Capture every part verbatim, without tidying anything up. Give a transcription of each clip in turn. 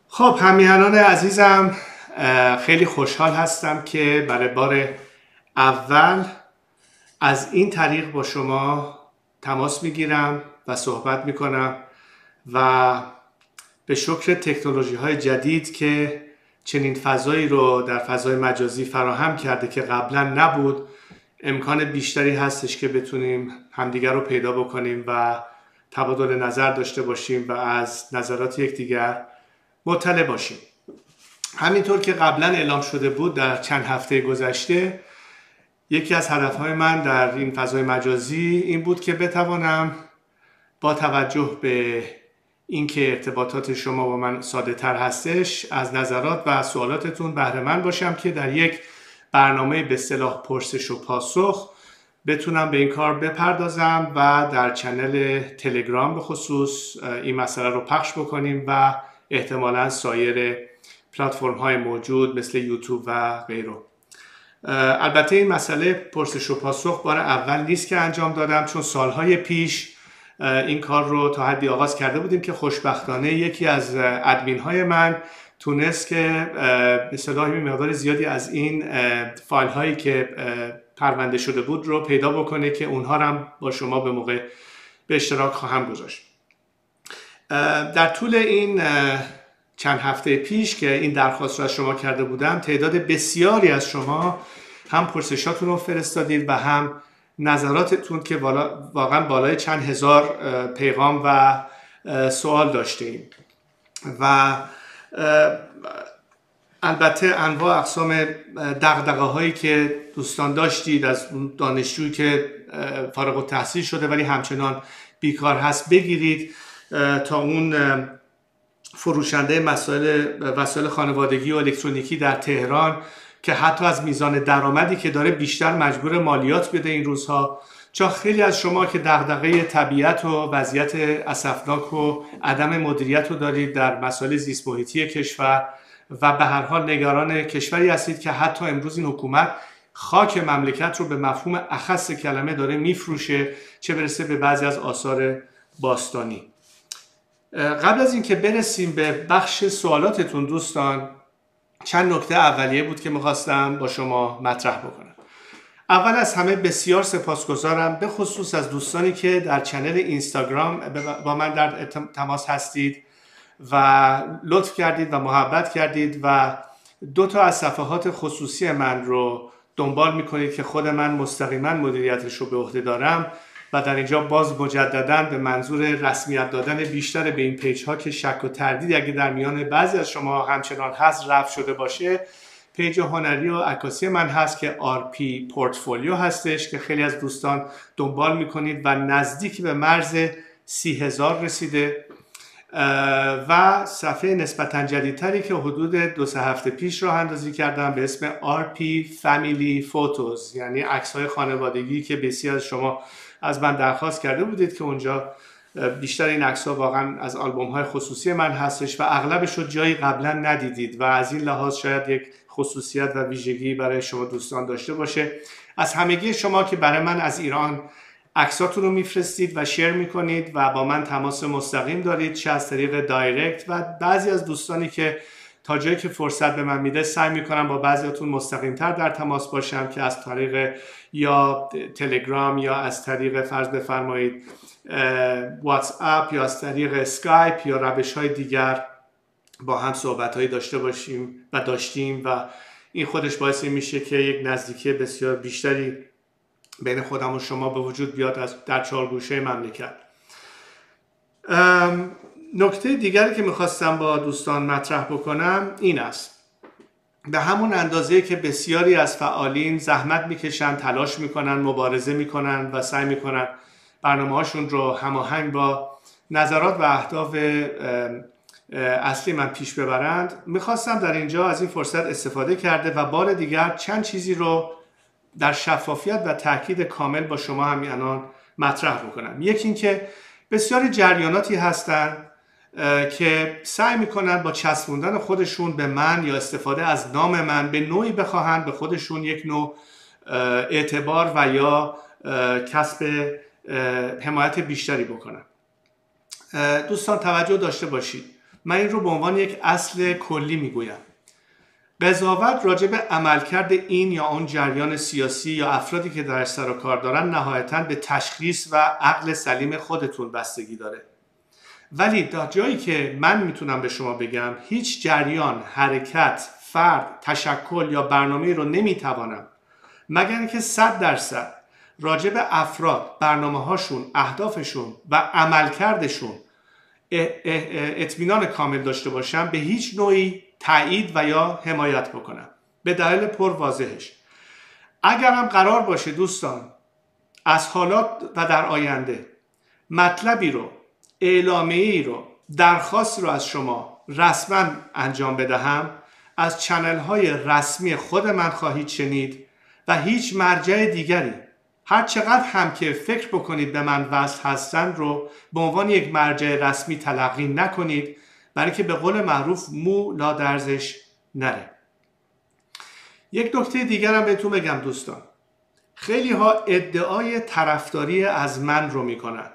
خب همیهنان عزیزم، خیلی خوشحال هستم که برای بار اول از این طریق با شما تماس میگیرم و صحبت میکنم و به شکر تکنولوژی های جدید که چنین فضایی رو در فضای مجازی فراهم کرده که قبلا نبود، امکان بیشتری هستش که بتونیم همدیگر رو پیدا بکنیم و تبادل نظر داشته باشیم و از نظرات یکدیگر مطلع باشیم. همینطور که قبلا اعلام شده بود در چند هفته گذشته، یکی از هدفهای من در این فضای مجازی این بود که بتوانم با توجه به اینکه ارتباطات شما با من ساده تر هستش، از نظرات و سوالاتتون بهره مند باشم که در یک برنامه به اصطلاح پرسش و پاسخ بتونم به این کار بپردازم و در چنل تلگرام به خصوص این مسئله رو پخش بکنیم و احتمالاً سایر پلتفرم های موجود مثل یوتیوب و غیره. البته این مسئله پرسش و پاسخ بار اول نیست که انجام دادم، چون سالهای پیش این کار رو تا حدی آغاز کرده بودیم که خوشبختانه یکی از ادمین های من تونست که به اصطلاح مقدار زیادی از این فایل هایی که پرونده شده بود رو پیدا بکنه که اونها رو هم با شما به موقع به اشتراک خواهم گذاشت. در طول این چند هفته پیش که این درخواست رو از شما کرده بودم، تعداد بسیاری از شما هم پرسشاتون رو فرستادید و هم نظراتتون که واقعا بالای چند هزار پیغام و سوال داشتیم و البته انواع اقسام دغدغه هایی که دوستان داشتید، از دانشجویی که فارغ التحصیل شده ولی همچنان بیکار هست بگیرید، تا اون فروشنده مسائل وسایل خانوادگی و الکترونیکی در تهران که حتی از میزان درآمدی که داره بیشتر مجبور مالیات بده این روزها، چون خیلی از شما که دغدغه طبیعت و وضعیت اسفناک و عدم مدیریت رو دارید در مسائل زیست محیطی کشور و به هر حال نگران کشوری هستید که حتی امروز این حکومت خاک مملکت رو به مفهوم اخص کلمه داره میفروشه، چه برسه به بعضی از آثار باستانی. قبل از اینکه برسیم به بخش سوالاتتون دوستان، چند نکته اولیه بود که میخواستم با شما مطرح بکنم. اول از همه بسیار سپاسگزارم به خصوص از دوستانی که در چنل اینستاگرام با من در تماس هستید و لطف کردید و محبت کردید و دو تا از صفحات خصوصی من رو دنبال میکنید که خود من مستقیما مدیریتش رو به عهده دارم و در اینجا باز مجددا به منظور رسمیت دادن بیشتر به این پیج ها که شک و تردید اگه در میان بعضی از شما همچنان هست رفع شده باشه، پیج هنری و عکاسی من هست که آر پی پورتفولیو هستش که خیلی از دوستان دنبال میکنید و نزدیک به مرز سی هزار رسیده، و صفحه نسبتا جدیدتری که حدود دو سه هفته پیش راه اندازی کردم به اسم آر پی Family Photos، یعنی عکس‌های خانوادگی که بسیار از شما از من درخواست کرده بودید که اونجا بیشتر این عکس‌ها واقعا از آلبوم‌های خصوصی من هستش و اغلبش رو جایی قبلا ندیدید و از این لحاظ شاید یک خصوصیت و ویژگی برای شما دوستان داشته باشه. از همگی شما که برای من از ایران عکساتون رو میفرستید و شیر میکنید و با من تماس مستقیم دارید، چه از طریق دایرکت و بعضی از دوستانی که تا جایی که فرصت به من میده سعی میکنم با بعضیاتون مستقیم تر در تماس باشم که از طریق یا تلگرام یا از طریق فرض بفرمایید واتس اپ یا از طریق اسکایپ یا روش های دیگر با هم صحبت هایی داشته باشیم و داشتیم و این خودش باعث میشه که یک نزدیکی بسیار بیشتری بین خودم و شما به وجود بیاد از در چهار گوشه مملکت. نکته دیگری که میخواستم با دوستان مطرح بکنم این است: به همون اندازه که بسیاری از فعالین زحمت میکشن، تلاش میکنن، مبارزه میکنن و سعی میکنن برنامه هاشون رو هماهنگ با نظرات و اهداف اصلی من پیش ببرند، میخواستم در اینجا از این فرصت استفاده کرده و بار دیگر چند چیزی رو در شفافیت و تاکید کامل با شما همینان مطرح بکنم. یکی این که بسیاری جریاناتی هستن که سعی میکنن با چسبوندن خودشون به من یا استفاده از نام من به نوعی بخواهند به خودشون یک نوع اعتبار و یا کسب حمایت بیشتری بکنن. دوستان توجه داشته باشید، من این رو به عنوان یک اصل کلی میگویم. قضاوت راجع به عملکرد این یا آن جریان سیاسی یا افرادی که درش سر و کار دارن نهایتاً به تشخیص و عقل سلیم خودتون بستگی داره. ولی تا جایی که من میتونم به شما بگم هیچ جریان، حرکت، فرد، تشکل یا برنامه رو نمیتوانم مگر اینکه صد درصد راجع به افراد، برنامه هاشون، اهدافشون و عملکردشون اطمینان کامل داشته باشم به هیچ نوعی تایید و یا حمایت بکنم. به دلیل پر واضحش، اگرم قرار باشه دوستان از حالات و در آینده مطلبی رو، اعلامیه‌ای رو، درخواستی رو از شما رسما انجام بدهم، از چنل های رسمی خود من خواهید شنید و هیچ مرجع دیگری هر چقدر هم که فکر بکنید به من وصل هستند رو به عنوان یک مرجع رسمی تلقی نکنید، برای که به قول معروف مو لا درزش نره. یک نکته دیگر هم بهتون بگم دوستان، خیلی ها ادعای طرفداری از من رو میکنن.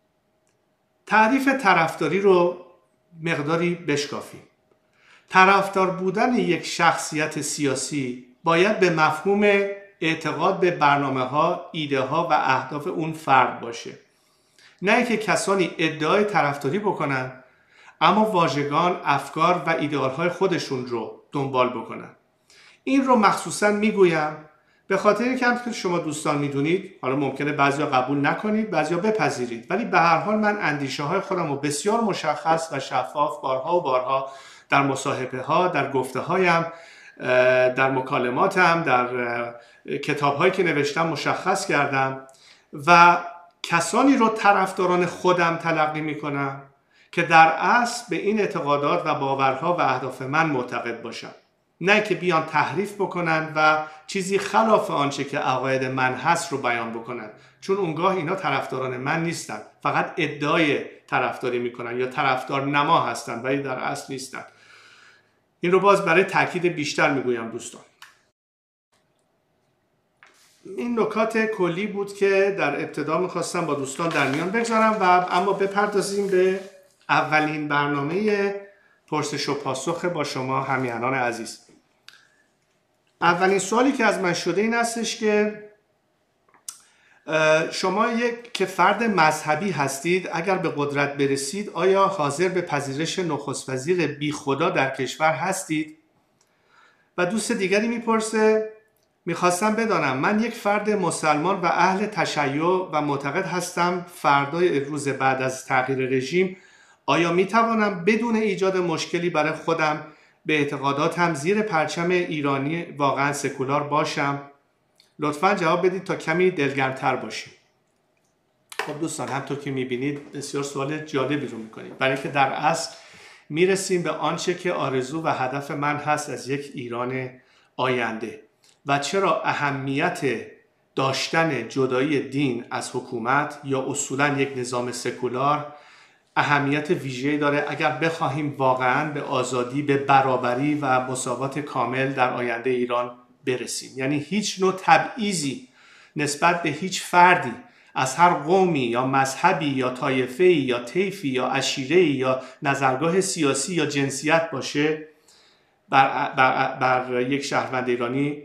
تعریف طرفداری رو مقداری بشکافیم. طرفدار بودن یک شخصیت سیاسی باید به مفهوم اعتقاد به برنامه ها، ایده ها و اهداف اون فرد باشه، نه که کسانی ادعای طرفداری بکنن اما واژگان، افکار و ایدئال های خودشون رو دنبال بکنن. این رو مخصوصا میگویم به خاطر اینکه همونطور که شما دوستان میدونید، حالا ممکنه بعضیا قبول نکنید، بعضیا بپذیرید، ولی به هر حال من اندیشه های خودم رو بسیار مشخص و شفاف بارها و بارها در مصاحبه ها، در گفته هایم، در مکالماتم، در کتاب هایی که نوشتم مشخص کردم و کسانی رو طرفداران خودم تلقی میکنم که در اصل به این اعتقادات و باورها و اهداف من معتقد باشن، نه که بیان تحریف بکنن و چیزی خلاف آنچه که عقاید من هست رو بیان بکنن، چون اونگاه اینا طرفداران من نیستن، فقط ادعای طرفداری میکنن یا طرفدار نما هستن ولی در اصل نیستن. این رو باز برای تاکید بیشتر میگویم دوستان. این نکات کلی بود که در ابتدا میخواستم با دوستان در میان بگذارم و اما بپردازیم به اولین برنامه پرسش و پاسخ با شما همیهنان عزیز. اولین سوالی که از من شده این هستش که شما یک که فرد مذهبی هستید، اگر به قدرت برسید آیا حاضر به پذیرش نخست وزیر بی خدا در کشور هستید؟ و دوست دیگری میپرسه میخواستم بدانم من یک فرد مسلمان و اهل تشیع و معتقد هستم فردای روز بعد از تغییر رژیم آیا میتوانم بدون ایجاد مشکلی برای خودم به اعتقاداتم زیر پرچم ایرانی واقعا سکولار باشم؟ لطفاً جواب بدید تا کمی دلگرمتر باشیم. خب دوستان، همطور که میبینید بسیار سوال جالبی رو میکنید، برای که در اصل میرسیم به آنچه که آرزو و هدف من هست از یک ایران آینده و چرا اهمیت داشتن جدایی دین از حکومت یا اصولاً یک نظام سکولار اهمیت ویژه‌ای داره اگر بخواهیم واقعاً به آزادی، به برابری و مساوات کامل در آینده ایران برسیم. یعنی هیچ نوع تبعیضی نسبت به هیچ فردی از هر قومی یا مذهبی یا طایفه‌ای یا طیفی یا عشیره‌ای یا نظرگاه سیاسی یا جنسیت باشه بر, بر, بر یک شهروند ایرانی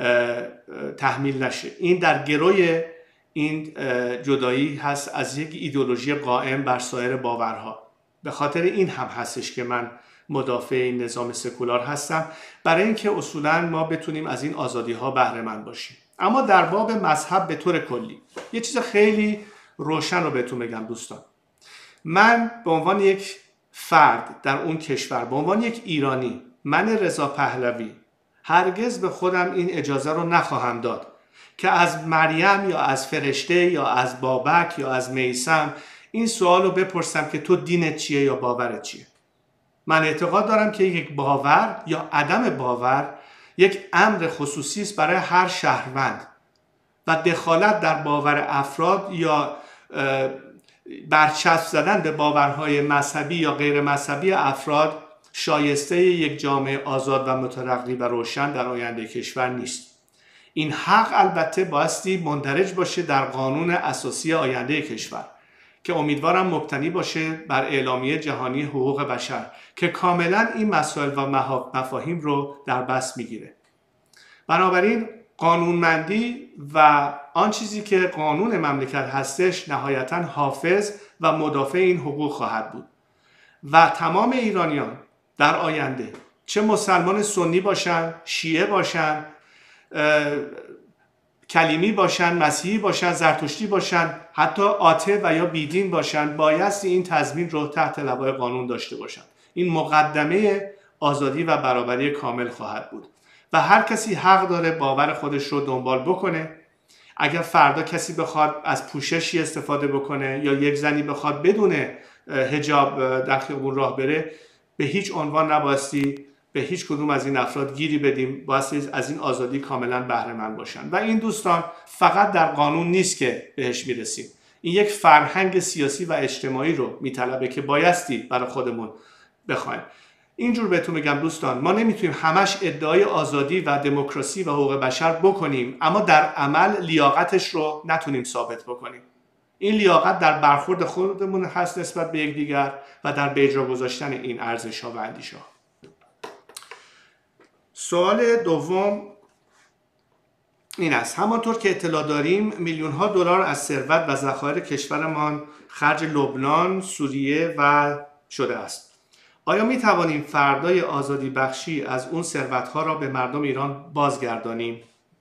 تحمیل نشه. این در گروی این جدایی هست از یک ایدئولوژی قائم بر سایر باورها. به خاطر این هم هستش که من مدافع این نظام سکولار هستم، برای اینکه اصولاً ما بتونیم از این آزادی ها بهره مند باشیم. اما در باب مذهب به طور کلی یه چیز خیلی روشن رو بهتون بگم دوستان. من به عنوان یک فرد در اون کشور، به عنوان یک ایرانی، من رضا پهلوی هرگز به خودم این اجازه رو نخواهم داد که از مریم یا از فرشته یا از بابک یا از میثم این سوال رو بپرسم که تو دینت چیه یا باورت چیه. من اعتقاد دارم که یک باور یا عدم باور یک امر خصوصی است برای هر شهروند و دخالت در باور افراد یا برچسب زدن به باورهای مذهبی یا غیر مذهبی افراد شایسته یک جامعه آزاد و مترقی و روشن در آینده کشور نیست. این حق البته بایستی مندرج باشه در قانون اساسی آینده کشور که امیدوارم مبتنی باشه بر اعلامیه جهانی حقوق بشر که کاملا این مسائل و مفاهیم رو در بس میگیره. بنابراین قانونمندی و آن چیزی که قانون مملکت هستش نهایتا حافظ و مدافع این حقوق خواهد بود و تمام ایرانیان در آینده، چه مسلمان سنی باشن، شیعه باشن، کلیمی باشن، مسیحی باشن، زرتشتی باشن، حتی آته و یا بیدین باشن، بایستی این تضمین رو تحت لوای قانون داشته باشن. این مقدمه آزادی و برابری کامل خواهد بود و هر کسی حق داره باور خودش رو دنبال بکنه. اگر فردا کسی بخواد از پوششی استفاده بکنه یا یک زنی بخواد بدون حجاب در خیابون راه بره، به هیچ عنوان نبایستی به هیچ کدوم از این افراد گیری بدیم، بایستی از این آزادی کاملا بهره مند باشن. و این دوستان فقط در قانون نیست که بهش میرسیم، این یک فرهنگ سیاسی و اجتماعی رو میطلبه که بایستی برای خودمون بخوایم. اینجور بهتون میگم دوستان، ما نمیتونیم همش ادعای آزادی و دموکراسی و حقوق بشر بکنیم اما در عمل لیاقتش رو نتونیم ثابت بکنیم. این لیاقت در برخورد خودمون هست نسبت به یکدیگر و در به اجرا گذاشتن این ارزش‌ها و اندیشه‌ها. سوال دوم این است: همانطور که اطلاع داریم میلیون ها دلار از ثروت و ذخایر کشورمان خرج لبنان، سوریه و شده است. آیا می توانیم فردای آزادی بخشی از اون ثروت ها را به مردم ایران بازگردانیم؟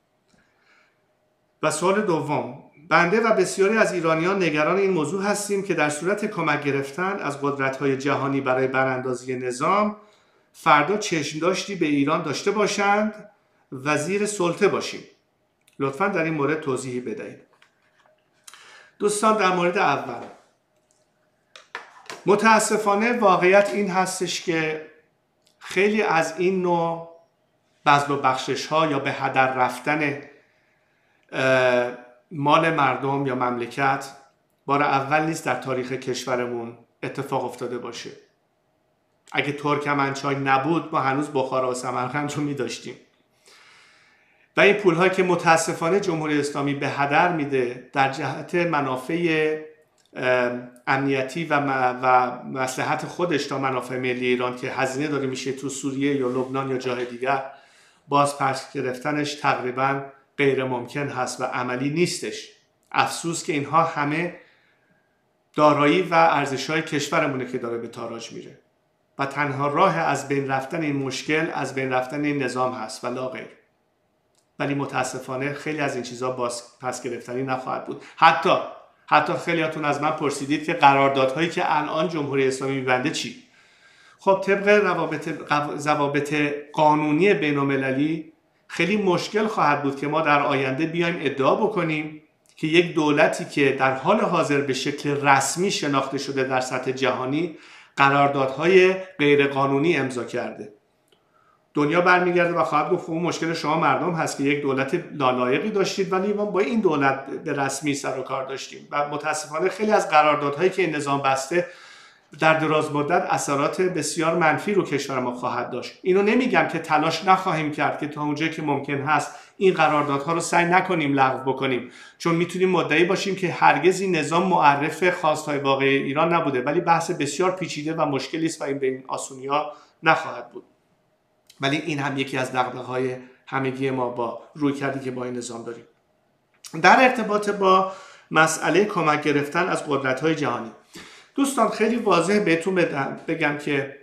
و سوال دوم: بنده و بسیاری از ایرانیان نگران این موضوع هستیم که در صورت کمک گرفتن از قدرت‌های جهانی برای براندازی نظام، فردا چشم داشتی به ایران داشته باشند و زیر سلطه باشیم. لطفاً در این مورد توضیحی بدهید. دوستان، در مورد اول، متاسفانه واقعیت این هستش که خیلی از این نوع بذل و بخشش ها یا به هدر رفتن مال مردم یا مملکت بار اول نیست در تاریخ کشورمون اتفاق افتاده باشه. اگه ترکمنچای نبود ما هنوز بخارا و سمرقند رو می داشتیم و این پول هایی که متاسفانه جمهوری اسلامی به هدر میده در جهت منافع امنیتی و و مصلحت خودش تا منافع ملی ایران که هزینه داره میشه تو سوریه یا لبنان یا جای دیگر، باز پس گرفتنش تقریبا غیر ممکن هست و عملی نیستش. افسوس که اینها همه دارایی و ارزش‌های کشورمونه که داره به تاراج میره و تنها راه از بین رفتن این مشکل از بین رفتن این نظام هست و لا غیر. ولی متاسفانه خیلی از این چیزها باز پس گرفتنی نخواهد بود. حتی حتی خیلیاتون از من پرسیدید که قراردادهایی که الان جمهوری اسلامی می‌بنده چی؟ خب طبق روابط ضوابط قانونی بین‌المللی خیلی مشکل خواهد بود که ما در آینده بیایم ادعا بکنیم که یک دولتی که در حال حاضر به شکل رسمی شناخته شده در سطح جهانی قراردادهای غیر قانونی امضا کرده. دنیا برمیگرده و خواهد گفت اون مشکل شما مردم هست که یک دولت نالایقی داشتید ولی ما با این دولت به رسمی سر و کار داشتیم. و متاسفانه خیلی از قراردادهایی که این نظام بسته در دراز مدت اثرات بسیار منفی رو کشور ما خواهد داشت. اینو نمیگم که تلاش نخواهیم کرد که تا اونجایی که ممکن هست این قراردادها رو سعی نکنیم لغو بکنیم، چون میتونیم مدعی باشیم که هرگز این نظام معرف خواستهای واقعی ایران نبوده، ولی بحث بسیار پیچیده و مشکلی است و این به این آسونی‌ها نخواهد بود. ولی این هم یکی از دغدغه‌های همگی ما با رویکردی که با این نظام داریم. در ارتباط با مسئله کمک گرفتن از قدرت‌های جهانی، دوستان خیلی واضح بهتون بگم که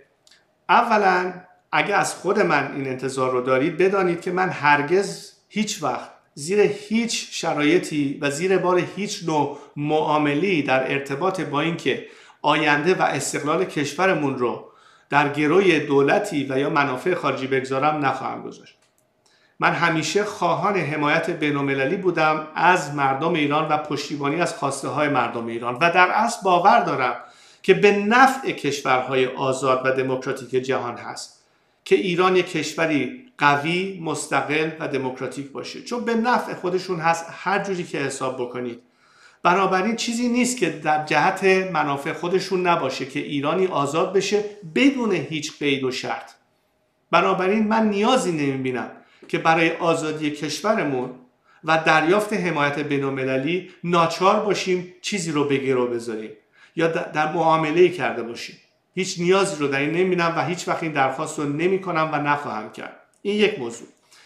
اولا اگه از خود من این انتظار رو دارید بدانید که من هرگز هیچ وقت زیر هیچ شرایطی و زیر بار هیچ نوع معاملی در ارتباط با اینکه آینده و استقلال کشورمون رو در گروی دولتی و یا منافع خارجی بگذارم نخواهم گذاشت. من همیشه خواهان حمایت بین‌المللی بودم از مردم ایران و پشتیبانی از خواسته های مردم ایران و در اصل باور دارم که به نفع کشورهای آزاد و دموکراتیک جهان هست که ایران یک کشوری قوی، مستقل و دموکراتیک باشه، چون به نفع خودشون هست هر جوری که حساب بکنید. بنابراین چیزی نیست که در جهت منافع خودشون نباشه که ایرانی آزاد بشه بدون هیچ قید و شرط. بنابراین من نیازی نمیبینم که برای آزادی کشورمون و دریافت حمایت بین‌المللی ناچار باشیم چیزی رو به گرو بذاریم. یا در معامله‌ای کرده باشیم. هیچ نیازی رو در این نمی‌بینم و هیچ وقت این درخواست رو نمی‌کنم و نخواهم کرد. این یک موضوع.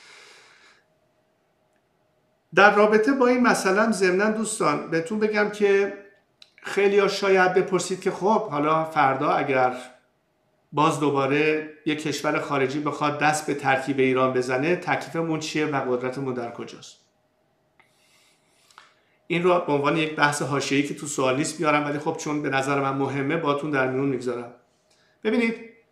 در رابطه با این مثلا ضمناً دوستان بهتون بگم که خیلی ها شاید بپرسید که خب حالا فردا اگر باز دوباره یک کشور خارجی بخواد دست به ترکیب ایران بزنه، تکلیفمون چیه و قدرتمون در کجاست؟ این رو به عنوان یک بحث حاشیه‌ای که تو سوال نیست بیارم، ولی خب چون به نظر من مهمه باهاتون در میون میگذارم. ببینید،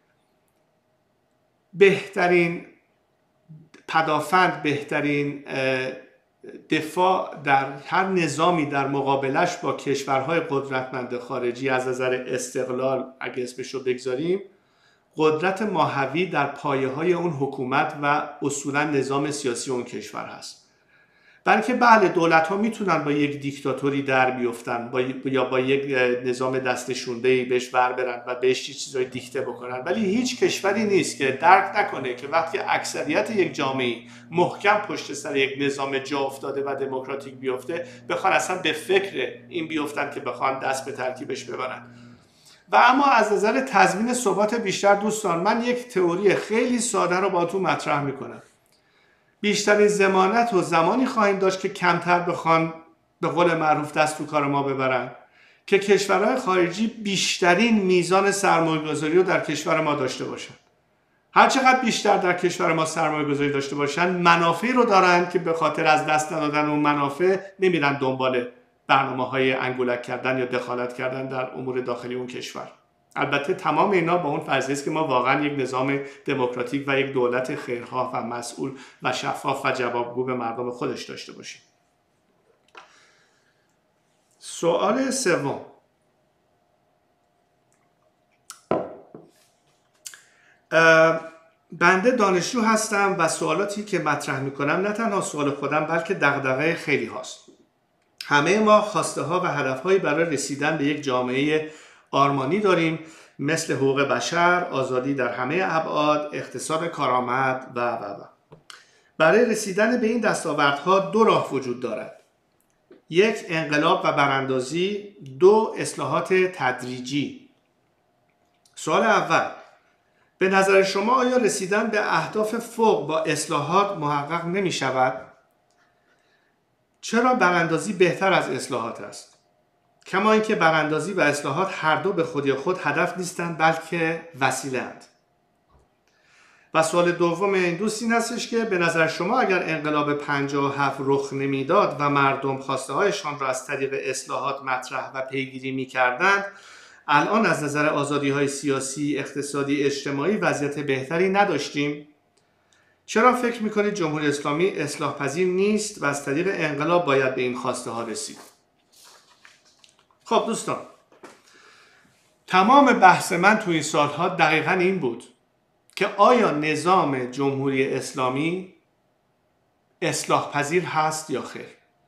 بهترین پدافند، بهترین دفاع در هر نظامی در مقابلش با کشورهای قدرتمند خارجی از نظر استقلال اگه اسمش رو بگذاریم، قدرت ماهوی در پایه‌های اون حکومت و اصولا نظام سیاسی اون کشور هست. بلکه بله دولت‌ها میتونن با یک دیکتاتوری در بیفتن، با یا با یک نظام دست نشونده‌ای بهش بر برن و بهش چیزای دیکته بکنن، ولی هیچ کشوری نیست که درک نکنه که وقتی اکثریت یک جامعه محکم پشت سر یک نظام جا افتاده و دموکراتیک بیفته، بخوان اصلا به فکر این بیفتن که بخوان دست به ترکیبش ببرن. و اما از نظر تضمین ثبات بیشتر دوستان، من یک تئوری خیلی ساده رو باهاتون مطرح میکنم. بیشترین ضمانت و زمانی خواهیم داشت که کمتر بخوان به قول معروف دست تو کار ما ببرن، که کشورهای خارجی بیشترین میزان سرمایه‌گذاری رو در کشور ما داشته باشن. هر چقدر بیشتر در کشور ما سرمایه‌گذاری داشته باشن، منافعی رو دارن که به خاطر از دست ندادن اون منافع نمیرن دنبال برنامه‌های انگولک کردن یا دخالت کردن در امور داخلی اون کشور. البته تمام اینا با اون فرضیه است که ما واقعا یک نظام دموکراتیک و یک دولت خیرخواه و مسئول و شفاف و جوابگو به مردم خودش داشته باشیم. سوال سوم، بنده دانشجو هستم و سوالاتی که مطرح میکنم نه تنها سوال خودم بلکه دغدغه خیلی هاست. همه ما خواسته ها و هدف هایی برای رسیدن به یک جامعه آرمانی داریم، مثل حقوق بشر، آزادی در همه ابعاد، اقتصاد کارآمد و و و. برای رسیدن به این دستاوردها دو راه وجود دارد: یک، انقلاب و براندازی; دو، اصلاحات تدریجی. سوال اول، به نظر شما آیا رسیدن به اهداف فوق با اصلاحات محقق نمی شود؟ چرا براندازی بهتر از اصلاحات است؟ کما اینکه براندازی و اصلاحات هر دو به خودی خود هدف نیستند بلکه وسیله اند. و سوال دوم این دوست این هستش که به نظر شما اگر انقلاب پنجاه و هفت رخ نمیداد و مردم خواسته هایشان را از طریق اصلاحات مطرح و پیگیری میکردند، الان از نظر آزادی های سیاسی، اقتصادی، اجتماعی وضعیت بهتری نداشتیم؟ چرا فکر میکنید جمهوری اسلامی اصلاح پذیر نیست و از طریق انقلاب باید به این خواسته ها رسید؟ خب دوستان، تمام بحث من تو این سالها دقیقاً این بود که آیا نظام جمهوری اسلامی اصلاح پذیر هست یا خیر؟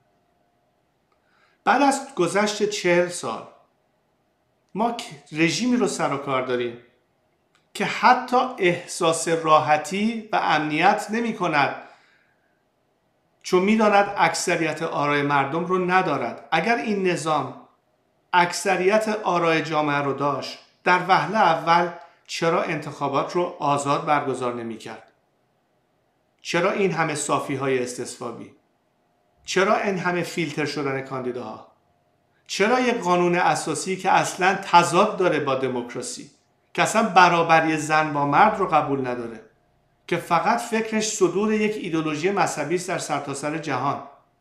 بعد از گذشت چهل سال ما رژیمی رو سر و کار داریم که حتی احساس راحتی و امنیت نمی کند، چون می داند اکثریت آرای مردم رو ندارد. اگر این نظام اکثریت آرای جامعه رو داشت، در وهله اول چرا انتخابات رو آزاد برگزار نمی کرد؟ چرا این همه صافی های استصوابی؟ چرا این همه فیلتر شدن کاندیداها؟ چرا یک قانون اساسی که اصلا تضاد داره با دموکراسی، که اصلا برابری زن با مرد رو قبول نداره، که فقط فکرش صدور یک ایدئولوژی مذهبی است در سرتاسر جهان؟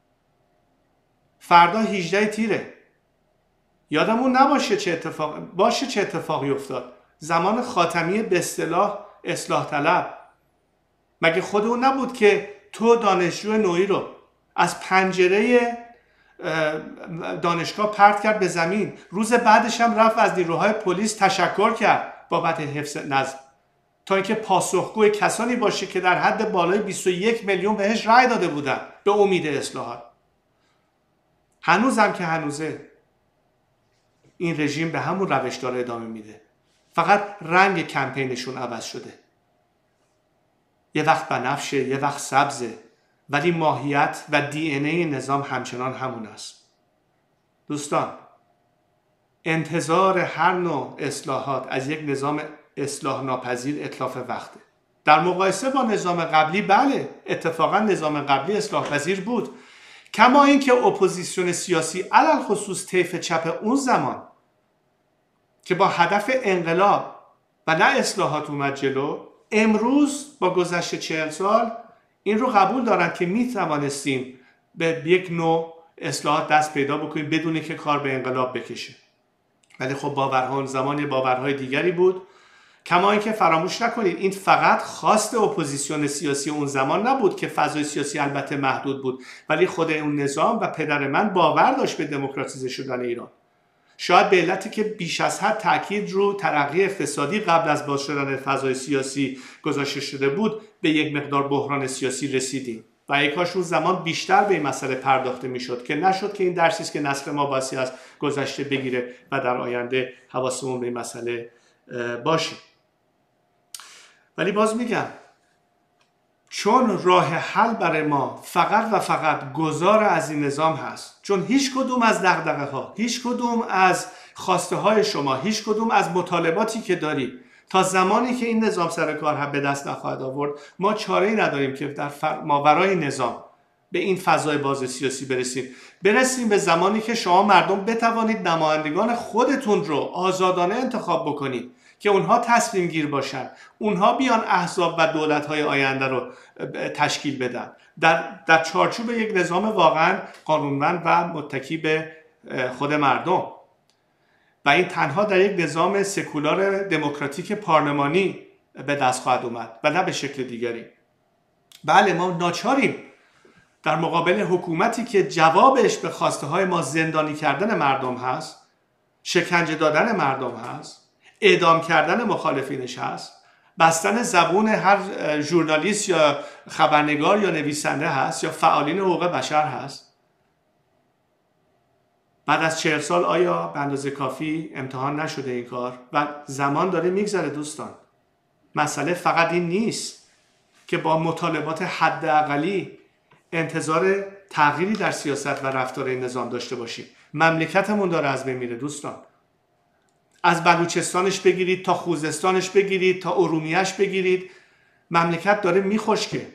فردا هجده تیره، یادمون نباشه چه اتفاق باشه چه اتفاقی افتاد. زمان خاتمی به اصطلاح اصلاح طلب، مگه خود اون نبود که تو دانشجو نوعی رو از پنجره دانشگاه پرت کرد به زمین، روز بعدش هم رفت از نیروهای پلیس تشکر کرد بابت حفظ نظم، تا اینکه پاسخگوی کسانی باشه که در حد بالای بیست و یک میلیون بهش رأی داده بودن به امید اصلاحات. هنوزم که هنوزه این رژیم به همون روش داره ادامه میده، فقط رنگ کمپینشون عوض شده. یه وقت بنفشه، یه وقت سبزه، ولی ماهیت و دی ان ای نظام همچنان همون است. دوستان، انتظار هر نوع اصلاحات از یک نظام اصلاح ناپذیر اتلاف وقته. در مقایسه با نظام قبلی بله اتفاقا نظام قبلی اصلاح پذیر بود، کما اینکه اپوزیسیون سیاسی علل خصوص طیف چپ اون زمان که با هدف انقلاب و نه اصلاحات اومد جلو، امروز با گذشت چهل سال این رو قبول دارن که می توانستیم به یک نوع اصلاحات دست پیدا بکنیم بدون که کار به انقلاب بکشه. ولی خب باورها اون زمان باورهای دیگری بود. کما اینکه فراموش نکنید این فقط خواست اپوزیسیون سیاسی اون زمان نبود که فضای سیاسی البته محدود بود، ولی خود اون نظام و پدر من باور داشت به دموکراتیزه شدن ایران. شاید به علتی که بیش از حد تاکید رو ترقی اقتصادی قبل از باز شدن فضای سیاسی گذاشته شده بود به یک مقدار بحران سیاسی رسیدیم و ای کاش اون زمان بیشتر به این مسئله پرداخته میشد که نشد که این درسی است که نسل ما باسی از گذشته بگیره و در آینده حواسمون به این مسئله باشه. ولی باز میگم چون راه حل برای ما فقط و فقط گذار از این نظام هست، چون هیچ کدوم از دغدغه ها، هیچ کدوم از خواسته های شما، هیچ کدوم از مطالباتی که دارید تا زمانی که این نظام سر کار به دست نخواهد آورد، ما چاره‌ای نداریم که در ماورای نظام به این فضای باز سیاسی برسیم. برسیم به زمانی که شما مردم بتوانید نمایندگان خودتون رو آزادانه انتخاب بکنید که اونها تصمیم گیر باشن، اونها بیان احزاب و دولت‌های آینده رو تشکیل بدن در در چارچوب یک نظام واقعا قانونمند و متکی به خود مردم. و این تنها در یک نظام سکولار دموکراتیک پارلمانی به دست خواهد اومد و نه به شکل دیگری. بله ما ناچاریم در مقابل حکومتی که جوابش به خواسته های ما زندانی کردن مردم هست، شکنجه دادن مردم هست، اعدام کردن مخالفینش هست، بستن زبون هر ژورنالیست یا خبرنگار یا نویسنده هست یا فعالین حقوق بشر هست. بعد از چهل سال آیا به اندازه کافی امتحان نشده این کار؟ و زمان داره میگذره دوستان. مسئله فقط این نیست که با مطالبات حداقلی انتظار تغییری در سیاست و رفتار این نظام داشته باشیم. مملکتمون داره از بین میره دوستان. از بلوچستانش بگیرید تا خوزستانش بگیرید تا ارومیه‌اش بگیرید، مملکت داره میخشکه.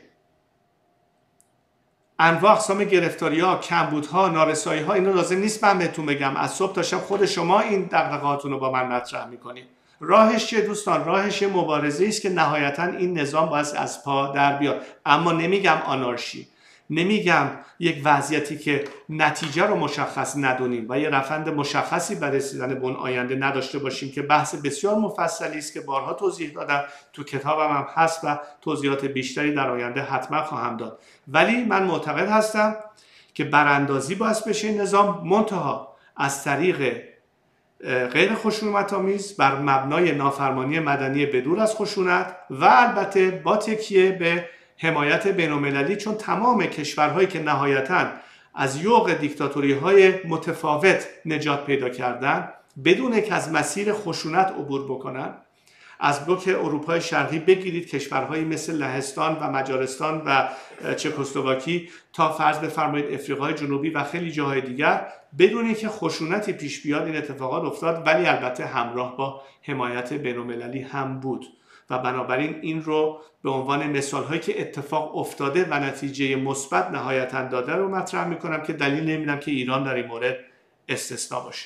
انواع اقسام گرفتاری‌ها، کمبودها، نارسایی‌ها، اینو لازم نیست من بهتون بگم. از صبح تا شب خود شما این دغدغه‌هاتون رو با من مطرح می‌کنید. راهش چیه دوستان؟ راهش مبارزه است که نهایتاً این نظام باید از پا در بیاد. اما نمیگم آنارشی، نمیگم یک وضعیتی که نتیجه رو مشخص ندونیم و یه روند مشخصی برای رسیدن به اون آینده نداشته باشیم که بحث بسیار مفصلی است که بارها توضیح دادم، تو کتابم هم هست و توضیحات بیشتری در آینده حتما خواهم داد. ولی من معتقد هستم که براندازی باعث بشه این نظام، منتها از طریق غیر خشونت‌آمیز بر مبنای نافرمانی مدنی بدور از خشونت و البته با تکیه به حمایت بین‌المللی، چون تمام کشورهایی که نهایتاً از یوغ دیکتاتوری‌های متفاوت نجات پیدا کردن بدون که از مسیر خشونت عبور بکنن، از بلوک اروپای شرقی بگیرید کشورهایی مثل لهستان و مجارستان و چکسلواکی تا فرض بفرمایید افریقای جنوبی و خیلی جاهای دیگر، بدون اینکه خشونتی پیش بیاد این اتفاقات افتاد، ولی البته همراه با حمایت بین‌المللی هم بود. و بنابراین این رو به عنوان مثال‌هایی که اتفاق افتاده و نتیجه مثبت نهایتاً داده رو مطرح می‌کنم که دلیل نمی‌بینم که ایران در این مورد استثنا باشه.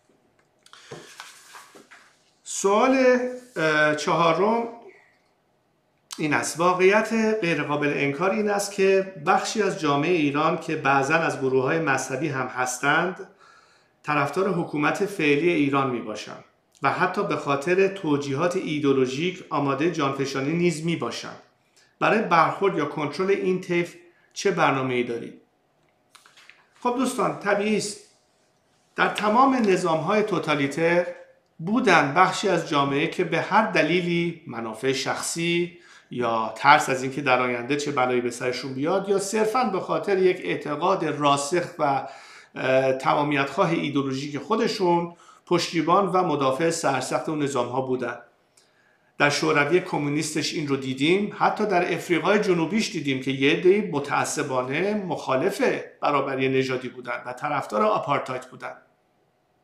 سوال چهارم این است: واقعیت غیرقابل انکار این است که بخشی از جامعه ایران که بعضاً از گروه‌های مذهبی هم هستند طرفدار حکومت فعلی ایران میباشند و حتی به خاطر توجیهات ایدئولوژیک آماده جانفشانی نیز می باشند. برای برخورد یا کنترل این طیف چه برنامه‌ای دارید؟ خب دوستان، طبیعی است در تمام نظام‌های توتالیتر بودن بخشی از جامعه که به هر دلیلی، منافع شخصی یا ترس از اینکه در آینده چه بلایی به سرشون بیاد یا صرفاً به خاطر یک اعتقاد راسخ و تمامیت‌خواه ایدئولوژیک خودشون پشتیبان و مدافع سرسخت اون نظام ها بودن. در شوروی کمونیستش این رو دیدیم، حتی در افریقای جنوبیش دیدیم که یه عده‌ای متعصبانه مخالف برابری نژادی بودن و طرفدار آپارتاید بودن.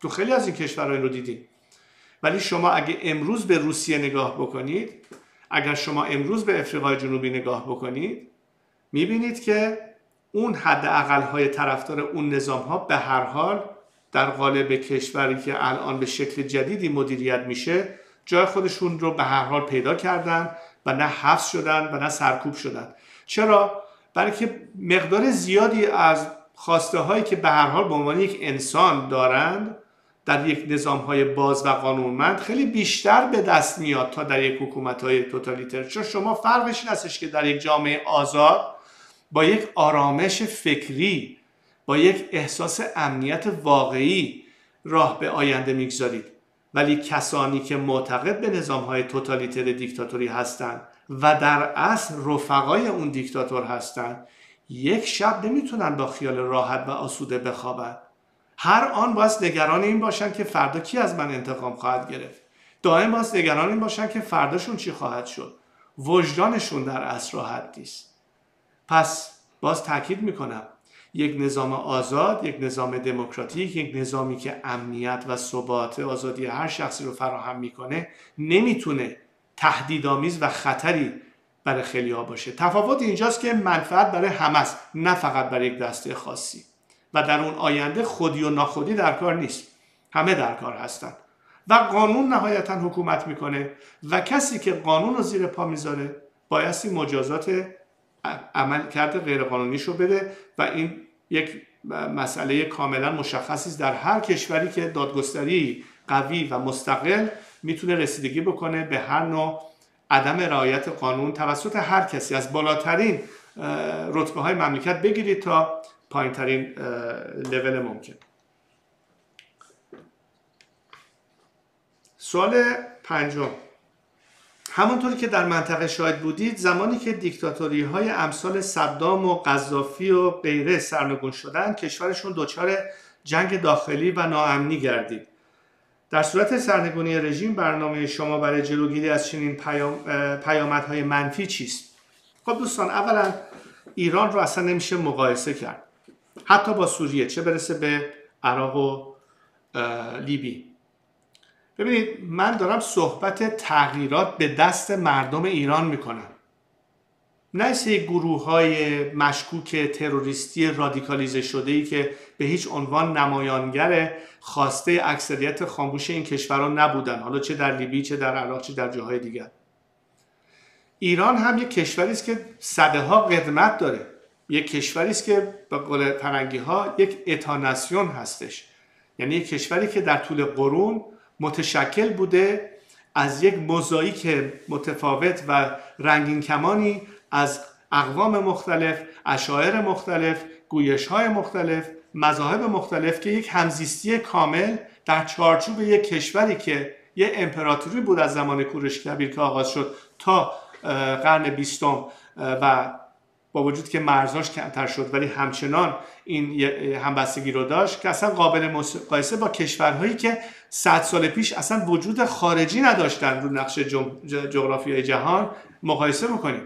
تو خیلی از این کشورها این رو دیدیم. ولی شما اگه امروز به روسیه نگاه بکنید، اگر شما امروز به افریقای جنوبی نگاه بکنید، میبینید که اون حداقل‌های طرفدار اون نظام‌ها به هر حال در قالب کشوری که الان به شکل جدیدی مدیریت میشه جای خودشون رو به هر حال پیدا کردن و نه حبس شدن و نه سرکوب شدن. چرا؟ برای که مقدار زیادی از خواسته هایی که به هر حال به عنوان یک انسان دارند در یک نظام های باز و قانونمند خیلی بیشتر به دست میاد تا در یک حکومت های توتالیتر. چون شما فرقش این هستش که در یک جامعه آزاد با یک آرامش فکری، با یک احساس امنیت واقعی راه به آینده میگذارید. ولی کسانی که معتقد به نظام‌های توتالیتر دیکتاتوری هستند و در اصل رفقای اون دیکتاتور هستند، یک شب نمیتونن با خیال راحت و آسوده بخوابن. هر آن باید نگران این باشن که فردا کی از من انتقام خواهد گرفت. دائم باید نگران این باشن که فرداشون چی خواهد شد. وجدانشون در اصل راحت نیست. پس باز تاکید میکنم، یک نظام آزاد، یک نظام دموکراتیک، یک نظامی که امنیت و ثبات آزادی هر شخصی رو فراهم میکنه نمیتونه تهدیدآمیز و خطری برای خیلی‌ها باشه. تفاوت اینجاست که منفعت برای همه است، نه فقط برای یک دسته خاصی. و در اون آینده خودی و ناخودی در کار نیست، همه در کار هستن و قانون نهایتا حکومت میکنه و کسی که قانون رو زیر پا میذاره بایستی مجازات عمل کرده غیر قانونیش رو بده و این یک مسئله کاملا مشخصی است. در هر کشوری که دادگستری قوی و مستقل میتونه رسیدگی بکنه به هر نوع عدم رعایت قانون توسط هر کسی، از بالاترین رتبه های مملکت بگیرید تا پایین ترین لول ممکن. سوال پنجم، همونطوری که در منطقه شاهد بودید، زمانی که دیکتاتوری های امثال صدام و قذافی و غیره سرنگون شدن، کشورشون دچار جنگ داخلی و ناامنی گردید. در صورت سرنگونی رژیم برنامه شما برای جلوگیری از چنین پیام، پیامدهای منفی چیست؟ خب دوستان، اولا ایران رو اصلا نمیشه مقایسه کرد، حتی با سوریه، چه برسه به عراق و لیبی. ببینید، من دارم صحبت تغییرات به دست مردم ایران میکنم، نه یک گروه های مشکوک تروریستی رادیکالیزه شده ای که به هیچ عنوان نمایانگر خواسته اکثریت خاموش این کشورها نبودن، حالا چه در لیبی، چه در عراق، چه در جاهای دیگر. ایران هم یک کشوری است که صده ها قدمت داره، یک کشوری است که به قول فرنگی ها یک اتاناسیون هستش، یعنی یک کشوری که در طول قرون متشکل بوده از یک موزاییک متفاوت و رنگین کمانی از اقوام مختلف، اشاعر مختلف، گویش‌های مختلف، مذاهب مختلف که یک همزیستی کامل در چارچوب یک کشوری که یک امپراتوری بود از زمان کوروش کبیر که آغاز شد تا قرن بیستم و با وجود که مرزاش کمتر شد ولی همچنان این همبستگی رو داشت، که اصلا قابل مقایسه با کشورهایی که صد سال پیش اصلا وجود خارجی نداشتن رو نقش جغرافیای جهان مقایسه بکنیم.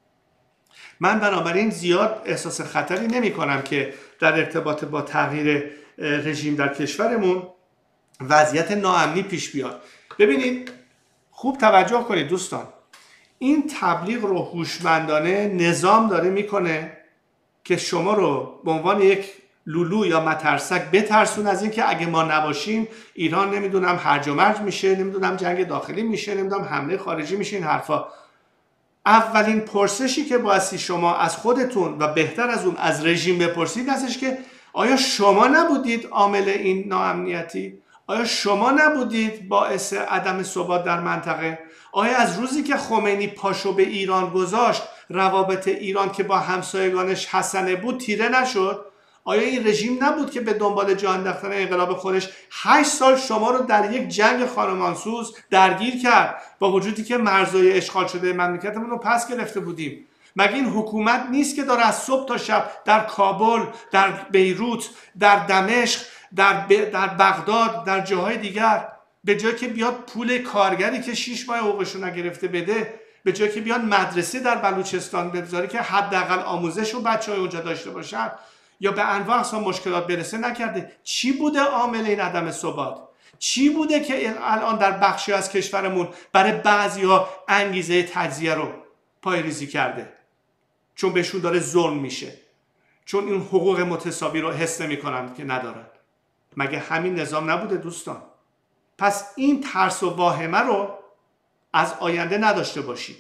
من بنابراین زیاد احساس خطری نمی کنم که در ارتباط با تغییر رژیم در کشورمون وضعیت ناامنی پیش بیاد. ببینید، خوب توجه کنید دوستان، این تبلیغ رو هوشمندانه نظام داره میکنه که شما رو به عنوان یک لولو یا مترسک بترسون از این که اگه ما نباشیم ایران نمیدونم هرج و مرج میشه، نمیدونم جنگ داخلی میشه، نمیدونم حمله خارجی میشه. این حرفا اولین پرسشی که بایستی شما از خودتون و بهتر از اون از رژیم بپرسید هستش که آیا شما نبودید عامل این ناامنیتی؟ آیا شما نبودید باعث عدم ثبات در منطقه؟ آیا از روزی که خمینی پاشو به ایران گذاشت روابط ایران که با همسایگانش حسنه بود تیره نشد؟ آیا این رژیم نبود که به دنبال جا انداختن انقلاب خودش هشت سال شما رو در یک جنگ خانمانسوز درگیر کرد، با وجودی که مرزهای اشغال شده مملکتمون رو پس گرفته بودیم؟ مگه این حکومت نیست که داره از صبح تا شب در کابل، در بیروت، در دمشق، در, ب... در بغداد، در جاهای دیگر، به جای که بیاد پول کارگری که شیش ماه حقوقشو نگرفته بده، به جای که بیاد مدرسه در بلوچستان بذاره که حداقل آموزش رو بچه‌های اونجا داشته باشن، یا به انواع اقسام مشکلات برسه نکرده. چی بوده عامل این عدم ثبات؟ چی بوده که الان در بخشی از کشورمون برای بعضی‌ها انگیزه تجزیه رو پایه‌ریزی کرده؟ چون بهشون داره ظلم میشه، چون این حقوق متساوی رو حس نمی‌کنن که ندارن. مگه همین نظام نبوده دوستان؟ پس این ترس و واهمه رو از آینده نداشته باشید.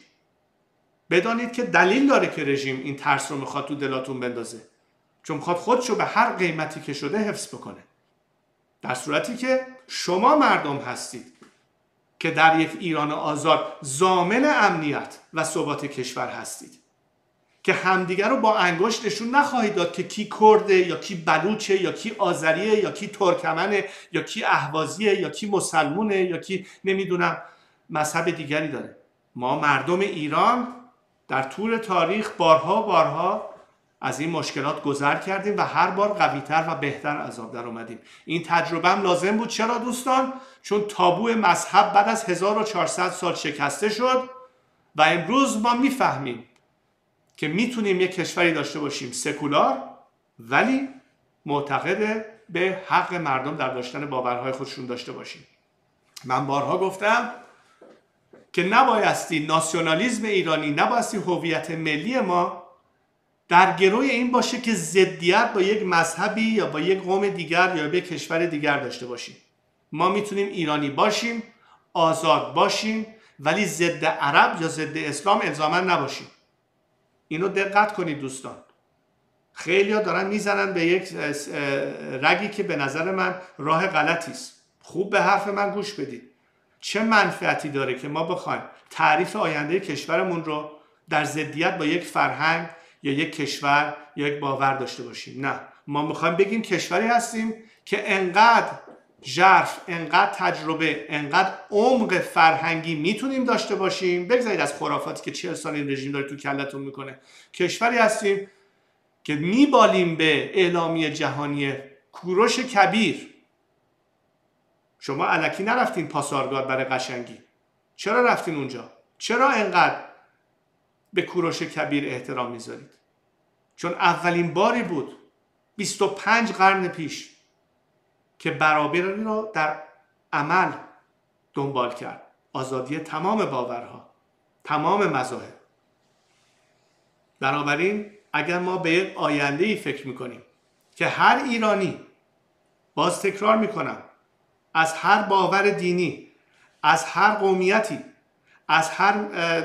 بدانید که دلیل داره که رژیم این ترس رو میخواد تو دلاتون بندازه، چون میخواد خودشو به هر قیمتی که شده حفظ بکنه. در صورتی که شما مردم هستید که در یک ایران آزاد ضامن امنیت و ثبات کشور هستید، که همدیگر رو با انگشت نشون نخواهید داد که کی کرده یا کی بلوچه یا کی آذریه یا کی ترکمنه یا کی اهوازیه یا کی مسلمونه یا کی نمیدونم مذهب دیگری داره. ما مردم ایران در طول تاریخ بارها بارها از این مشکلات گذر کردیم و هر بار قوی‌تر و بهتر از آب در اومدیم. این تجربه هم لازم بود. چرا دوستان؟ چون تابو مذهب بعد از هزار و چهارصد سال شکسته شد و امروز ما میفهمیم که میتونیم یک کشوری داشته باشیم سکولار ولی معتقد به حق مردم در داشتن باورهای خودشون داشته باشیم. من بارها گفتم که نبایستی ناسیونالیسم ایرانی، نبایستی هویت ملی ما در گروی این باشه که ضدیت با یک مذهبی یا با یک قوم دیگر یا با یک کشور دیگر داشته باشیم. ما میتونیم ایرانی باشیم، آزاد باشیم، ولی ضد عرب یا ضد اسلام الزاما نباشیم. اینو دقت کنید دوستان. خیلی‌ها دارن میزنن به یک رگی که به نظر من راه غلطی است. خوب به حرف من گوش بدید. چه منفعتی داره که ما بخوایم تعریف آینده کشورمون رو در ضدیت با یک فرهنگ یا یک کشور یا یک باور داشته باشیم؟ نه، ما میخوایم بگیم کشوری هستیم که انقدر ژرف، انقدر تجربه، انقدر عمق فرهنگی میتونیم داشته باشیم، بگذارید از خرافاتی که چهل سال این رژیم داره تو کلتون میکنه. کشوری هستیم که میبالیم به اعلامیه جهانی کوروش کبیر. شما الکی نرفتین پاسارگاد برای قشنگی. چرا رفتین اونجا؟ چرا انقدر به کوروش کبیر احترام میذارید؟ چون اولین باری بود بیست و پنج قرن پیش که برابری رو در عمل دنبال کرد. آزادی تمام باورها، تمام مذاهب. بنابراین اگر ما به یک آینده‌ای فکر میکنیم که هر ایرانی، باز تکرار میکنم، از هر باور دینی، از هر قومیتی، از هر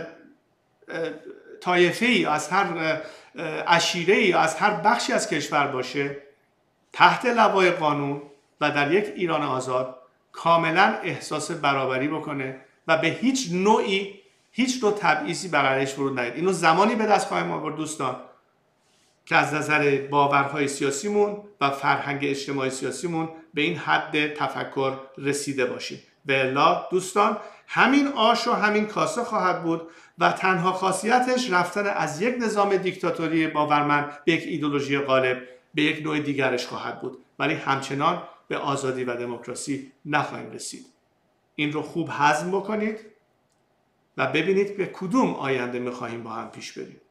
طایفه‌ای، از هر عشیره‌ای، از هر بخشی از کشور باشه، تحت لوای قانون و در یک ایران آزاد کاملا احساس برابری بکنه و به هیچ نوعی، هیچ نوع تبعیضی بغلش فرود نیاد. اینو زمانی به دست خواهیم آورد دوستان که از نظر باورهای سیاسیمون و فرهنگ اجتماعی سیاسیمون به این حد تفکر رسیده باشیم. به الا دوستان همین آش و همین کاسه خواهد بود و تنها خاصیتش رفتن از یک نظام دیکتاتوری باورمند به یک ایدئولوژی غالب به یک نوع دیگرش خواهد بود، ولی همچنان به آزادی و دموکراسی نخواهیم رسید. این رو خوب هضم بکنید و ببینید به کدوم آینده میخواهیم با هم پیش بریم.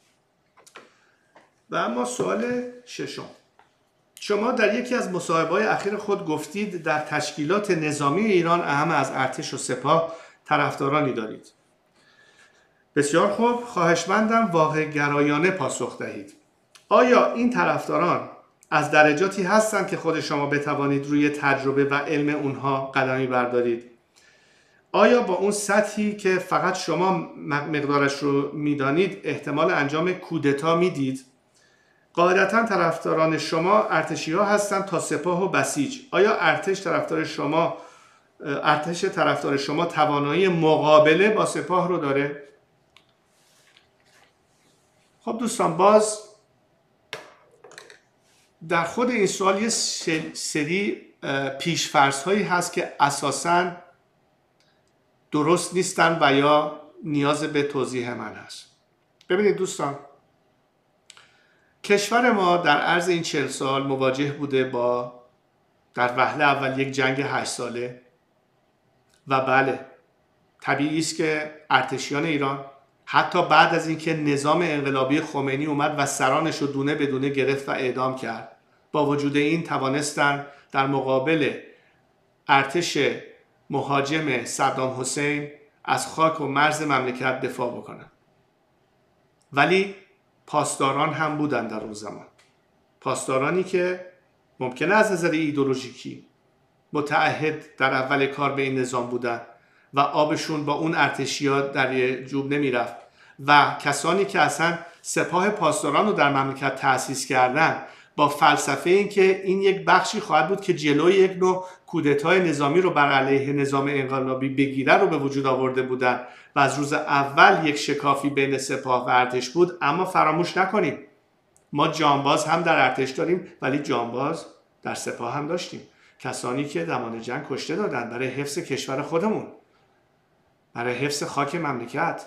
و اما سوال ششم، شما در یکی از مصاحبه‌های اخیر خود گفتید در تشکیلات نظامی ایران اهم از ارتش و سپاه طرفدارانی دارید. بسیار خوب، خواهشمندم واقع گرایانه پاسخ دهید. آیا این طرفداران از درجاتی هستند که خود شما بتوانید روی تجربه و علم اونها قدمی بردارید؟ آیا با اون سطحی که فقط شما مقدارش رو میدانید احتمال انجام کودتا میدید؟ قاعدتا طرفداران شما ارتشی ها هستند تا سپاه و بسیج. آیا ارتش طرفدار شما ارتش طرفدار شما توانایی مقابله با سپاه رو داره؟ خب دوستان، باز در خود این سوال یه سری پیش‌فرض هایی هست که اساساً درست نیستن و یا نیاز به توضیح من هست. ببینید دوستان، کشور ما در عرض این چهل سال مواجه بوده با در وهله اول یک جنگ هشت ساله و بله طبیعی است که ارتشیان ایران حتی بعد از اینکه نظام انقلابی خمینی اومد و سرانش رو دونه به دونه گرفت و اعدام کرد، با وجود این توانستن در مقابل ارتش مهاجم صدام حسین از خاک و مرز مملکت دفاع بکنن. ولی پاسداران هم بودن در اون زمان، پاسدارانی که ممکنه از نظر ایدئولوژیکی متعهد در اول کار به این نظام بودن و آبشون با اون ارتشی‌ها در جوب نمیرفت و کسانی که اصلا سپاه پاسداران رو در مملکت تأسیس کردن با فلسفه این که این یک بخشی خواهد بود که جلوی یک نوع کودتای نظامی رو بر علیه نظام انقلابی بگیره رو به وجود آورده بودن و از روز اول یک شکافی بین سپاه و ارتش بود. اما فراموش نکنیم ما جانباز هم در ارتش داریم، ولی جانباز در سپاه هم داشتیم، کسانی که زمان جنگ کشته دادن برای حفظ کشور خودمون، برای حفظ خاک مملکت.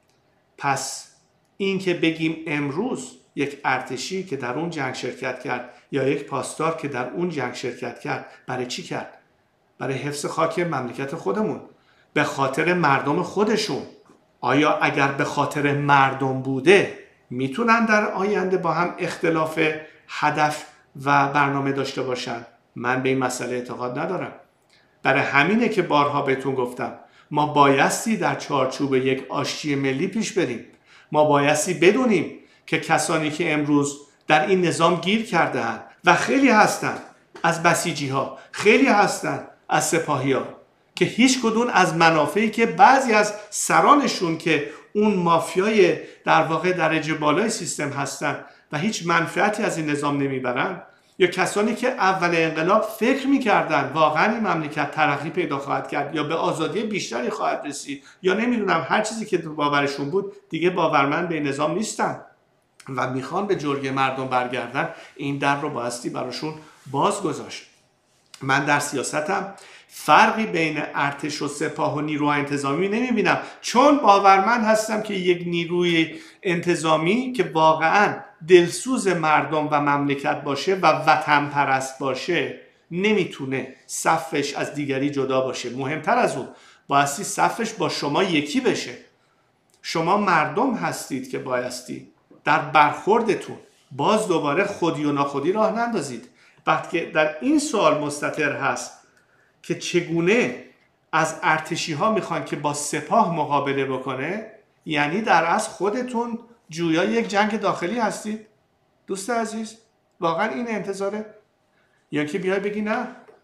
پس این که بگیم امروز یک ارتشی که در اون جنگ شرکت کرد یا یک پاسدار که در اون جنگ شرکت کرد، برای چی کرد؟ برای حفظ خاک مملکت خودمون، به خاطر مردم خودشون. آیا اگر به خاطر مردم بوده میتونن در آینده با هم اختلاف هدف و برنامه داشته باشن؟ من به این مسئله اعتقاد ندارم. برای همینه که بارها بهتون گفتم ما بایستی در چارچوب یک آشتی ملی پیش بریم. ما بایستی بدونیم که کسانی که امروز در این نظام گیر کرده اند و خیلی هستن از بسیجی ها، خیلی هستن از سپاهی ها که هیچ کدوم از منافعی که بعضی از سرانشون که اون مافیای در واقع درجه بالای سیستم هستن و هیچ منفعتی از این نظام نمیبرن، یا کسانی که اول انقلاب فکر میکردن واقعا این مملکت ترقی پیدا خواهد کرد یا به آزادی بیشتری خواهد رسید یا نمیدونم هر چیزی که باورشون بود، دیگه باورمند به نظام نیستن و میخوان به جرگه مردم برگردن، این در رو بایستی براشون باز گذاشت. من در سیاستم فرقی بین ارتش و سپاه و نیروهای انتظامی نمیبینم، چون باورمند هستم که یک نیروی انتظامی که واقعا دلسوز مردم و مملکت باشه و وطن پرست باشه نمیتونه صفش از دیگری جدا باشه. مهمتر از اون بایستی صفش با شما یکی بشه. شما مردم هستید که بایستی در برخوردتون باز دوباره خودی و ناخودی راه نندازید. وقتی در این سوال مستتر هست که چگونه از ارتشی ها میخوان که با سپاه مقابله بکنه، یعنی در اصل خودتون جویای یک جنگ داخلی هستید. دوست عزیز واقعا این انتظاره؟ یا که بیای بگی نه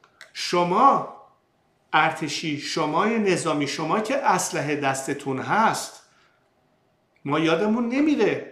شما ارتشی، شما نظامی، شما که اسلحه دستتون هست، ما یادمون نمیره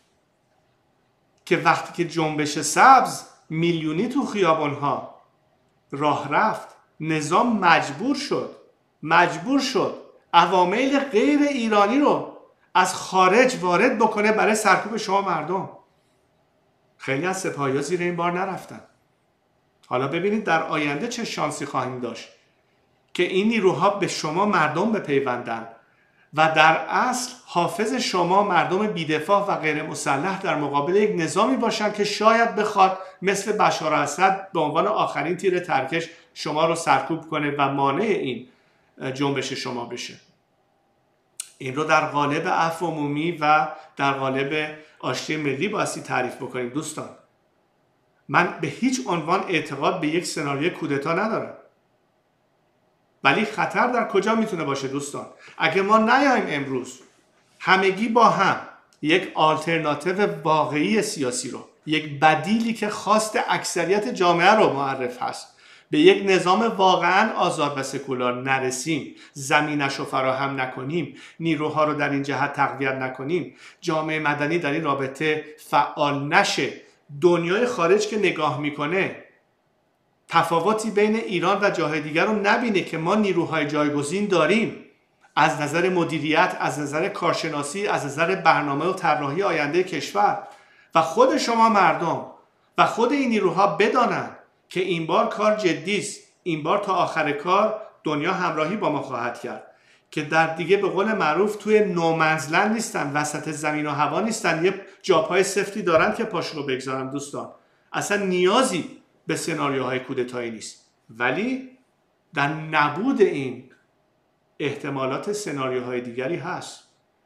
که وقتی که جنبش سبز میلیونی تو خیابانها راه رفت، نظام مجبور شد مجبور شد عوامل غیر ایرانی رو از خارج وارد بکنه برای سرکوب شما مردم. خیلی از سپاهی‌ها زیر این بار نرفتن. حالا ببینید در آینده چه شانسی خواهیم داشت که این نیروها به شما مردم بپیوندن و در اصل حافظ شما مردم بی‌دفاع و غیر مسلح در مقابل یک نظامی باشن که شاید بخواد مثل بشار اسد به عنوان آخرین تیر ترکش شما رو سرکوب کنه و مانع این جنبش شما بشه. این رو در قالب عفو عمومی و در قالب آشتی ملی بایستی تعریف بکنیم. دوستان من به هیچ عنوان اعتقاد به یک سناریوی کودتا ندارم، ولی خطر در کجا میتونه باشه دوستان؟ اگه ما نیایم امروز همگی با هم یک آلترناتیو واقعی سیاسی رو، یک بدیلی که خواست اکثریت جامعه رو معرف هست، به یک نظام واقعا آزاد و سکولار نرسیم، زمینش رو فراهم نکنیم، نیروها رو در این جهت تقویت نکنیم، جامعه مدنی در این رابطه فعال نشه، دنیای خارج که نگاه میکنه تفاوتی بین ایران و جاهای دیگر رو نبینه که ما نیروهای جایگزین داریم از نظر مدیریت، از نظر کارشناسی، از نظر برنامه و طراحی آینده کشور، و خود شما مردم و خود این نیروها بدانن که این بار کار جدی است، این بار تا آخر کار دنیا همراهی با ما خواهد کرد، که در دیگه به قول معروف توی نومنزلند نیستن، وسط زمین و هوا نیستن، یه جاپای سفتی دارن که پاشون رو بگذارن. دوستان اصلا نیازی به سناریوهای کودتایی نیست، ولی در نبود این احتمالات سناریوهای دیگری هست.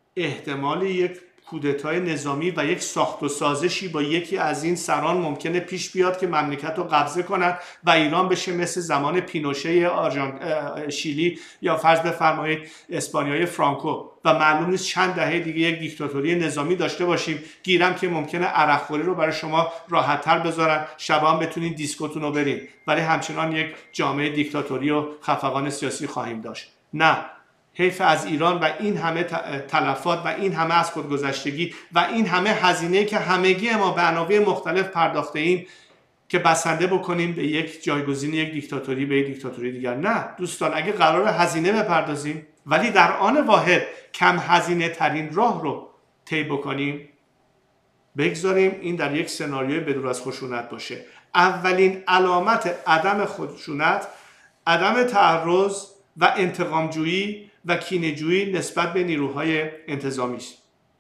احتمال یک کودتای نظامی و یک ساخت و سازشی با یکی از این سران ممکنه پیش بیاد که مملکت رو قبضه کنن و ایران بشه مثل زمان پینوشه آرژانت... شیلی یا فرض بفرمایید اسپانیای فرانکو و معلوم نیست چند دهه دیگه یک دیکتاتوری نظامی داشته باشیم. گیرم که ممکنه عرق خوری رو برای شما راحت‌تر بذارن، شبا هم بتونید دیسکوتون رو برین، ولی همچنان یک جامعه دیکتاتوری و خفقان سیاسی خواهیم داشت. نه، حیف از ایران و این همه تلفات و این همه از خودگذشتگی و این همه هزینه که همگی ما به عناوین مختلف پرداخته ایم که بسنده بکنیم به یک جایگزین یک دیکتاتوری به یک دیکتاتوری دیگر. نه دوستان، اگه قرار هزینه بپردازیم ولی در آن واحد کم هزینه ترین راه رو طی بکنیم، بگذاریم این در یک سناریوی بدور از خشونت باشه. اولین علامت عدم خشونت عدم تعرض و انتقامجویی و کینه‌جویی نسبت به نیروهای انتظامی است.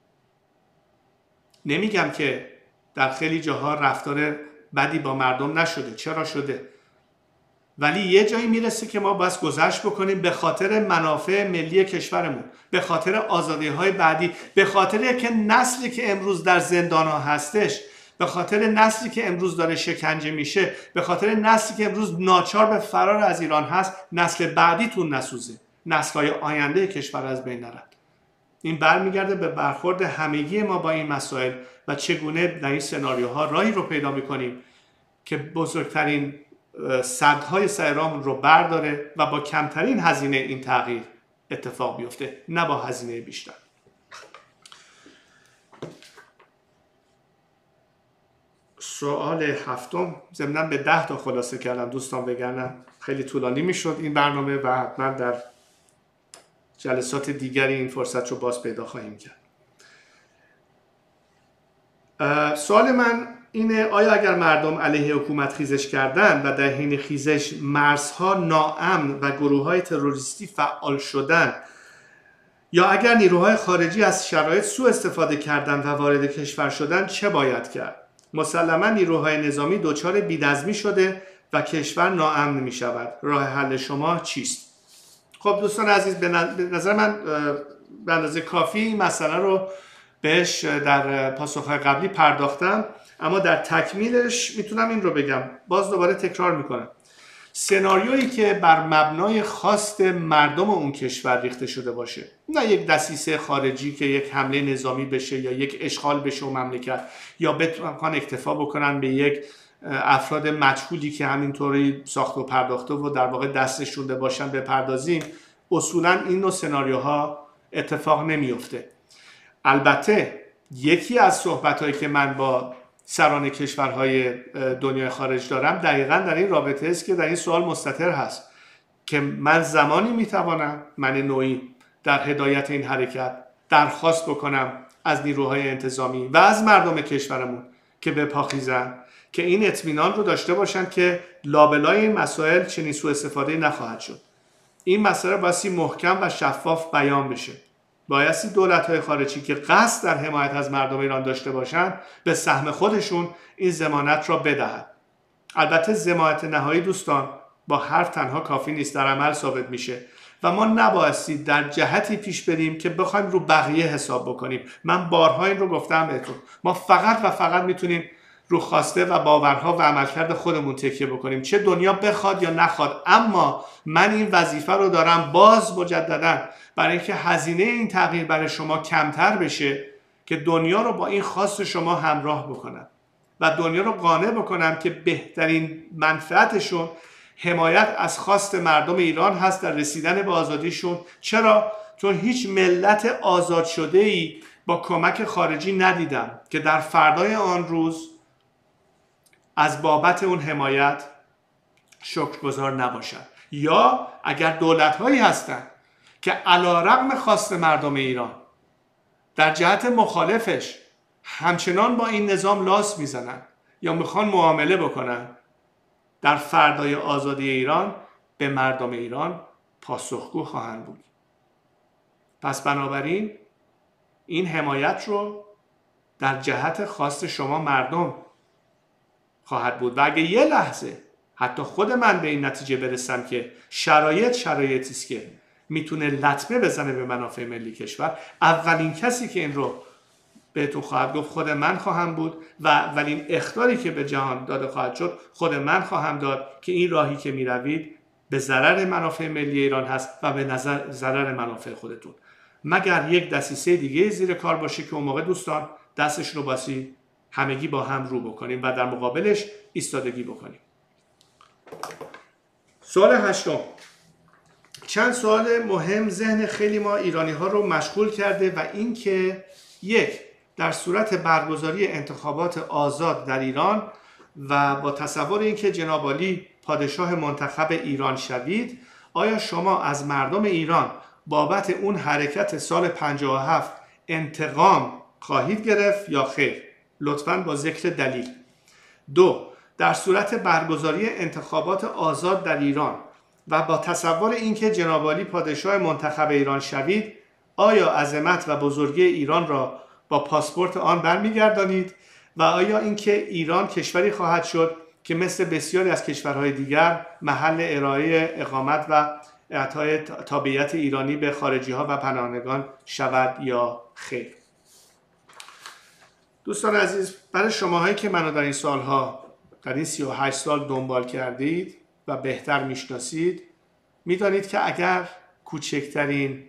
نمیگم که در خیلی جاها رفتار بدی با مردم نشده، چرا شده، ولی یه جایی میرسه که ما باید گذشت بکنیم به خاطر منافع ملی کشورمون، به خاطر آزادی‌های بعدی، به خاطر که نسلی که امروز در زندان‌ها هستش، به خاطر نسلی که امروز داره شکنجه میشه، به خاطر نسلی که امروز ناچار به فرار از ایران هست، نسل بعدیتون نسوزه، نسل‌های آینده کشور از بین نرد. این برمیگرده به برخورد همگی ما با این مسائل و چگونه در این سناریوها راهی رو پیدا میکنیم که بزرگترین سدهای سرامون رو برداره و با کمترین هزینه این تغییر اتفاق بیفته، نه با هزینه بیشتر. سوال هفتم، ضمناً به ده تا خلاصه کردم دوستان، بگردم خیلی طولانی میشد این برنامه و حتما در جلسات دیگری این فرصت رو باز پیدا خواهیم کرد. سوال من اینه: آیا اگر مردم علیه حکومت خیزش کردن و در حین خیزش مرزها ناامن و گروه‌های تروریستی فعال شدن، یا اگر نیروهای خارجی از شرایط سوء استفاده کردن و وارد کشور شدن، چه باید کرد؟ مسلما نیروهای نظامی دچار بی‌نظمی شده و کشور ناامن می شود. راه حل شما چیست؟ خب دوستان عزیز، به نظر من به اندازه کافی این مسئله رو بهش در پاسخهای قبلی پرداختم، اما در تکمیلش میتونم این رو بگم، باز دوباره تکرار میکنم. سناریویی که بر مبنای خواست مردم اون کشور ریخته شده باشه، نه یک دسیسه خارجی که یک حمله نظامی بشه یا یک اشغال بشه و مملکت، یا بتونن اکتفا بکنن به یک افراد مجهولی که همینطوری ساخت و پرداخته و در واقع دستش شونده باشن بپردازیم، اصولا این نوع سناریوها اتفاق نمیفته. البته یکی از صحبت‌هایی که من با سران کشورهای دنیای خارج دارم دقیقاً در این رابطه است که در این سوال مستتر هست که من زمانی میتوانم، من نوعی در هدایت این حرکت درخواست بکنم از نیروهای انتظامی و از مردم کشورمون که بپاخیزن، که این اطمینان رو داشته باشن که لابلای این مسائل چنین سوء استفاده نخواهد شد. این مسئله بایستی محکم و شفاف بیان بشه. بایستی دولت‌های خارجی که قصد در حمایت از مردم ایران داشته باشن به سهم خودشون این ضمانت را بدهند. البته ضمانت نهایی دوستان با حرف تنها کافی نیست، در عمل ثابت میشه و ما نبایستی در جهتی پیش بریم که بخوایم رو بقیه حساب بکنیم. من بارها این رو گفتم بهتون، ما فقط و فقط میتونیم رو خواسته و باورها و عملکرد خودمون تکیه بکنیم، چه دنیا بخواد یا نخواد. اما من این وظیفه رو دارم باز مجددا برای اینکه هزینه این تغییر برای شما کمتر بشه، که دنیا رو با این خواست شما همراه بکنم و دنیا رو قانع بکنم که بهترین منفعتشون حمایت از خواست مردم ایران هست در رسیدن به آزادیشون. چرا؟ چون هیچ ملت آزاد شده ای با کمک خارجی ندیدم که در فردای آن روز از بابت اون حمایت شکرگزار نباشد. یا اگر دولت‌هایی هستند که علی‌رغم خواست مردم ایران در جهت مخالفش همچنان با این نظام لاس میزنن یا میخوان معامله بکنن، در فردای آزادی ایران به مردم ایران پاسخگو خواهند بود. پس بنابراین این حمایت رو در جهت خواست شما مردم خواهد بود و اگه یه لحظه حتی خود من به این نتیجه برسم که شرایط شرایطی است که میتونه لطمه بزنه به منافع ملی کشور، اولین کسی که این رو بهتون خواهد گفت خود من خواهم بود و اولین اخطاری که به جهان داده خواهد شد خود من خواهم داد که این راهی که میروید به ضرر منافع ملی ایران هست و به نظر ضرر منافع خودتون، مگر یک دسیسه دیگه زیر کار باشه که اون موقع دوستان دستش رو باسی همگی با هم رو بکنیم و در مقابلش ایستادگی بکنیم. سوال هشتم. چند سوال مهم ذهن خیلی ما ایرانی ها رو مشغول کرده و این که یک، در صورت برگزاری انتخابات آزاد در ایران و با تصور اینکه جناب عالی پادشاه منتخب ایران شوید، آیا شما از مردم ایران بابت اون حرکت سال پنجاه و هفت انتقام خواهید گرفت یا خیر؟ لطفاً با ذکر دلیل. دو، در صورت برگزاری انتخابات آزاد در ایران و با تصور اینکه جناب عالی پادشاه منتخب ایران شوید، آیا عظمت و بزرگی ایران را با پاسپورت آن برمیگردانید و آیا اینکه ایران کشوری خواهد شد که مثل بسیاری از کشورهای دیگر محل ارائه اقامت و اعطای تابعیت ایرانی به خارجی ها و پناهندگان شود یا خیر؟ دوستان عزیز، برای شماهایی که منو در این سالها در این سی و هشت سال دنبال کردید و بهتر میشناسید، میدانید که اگر کوچکترین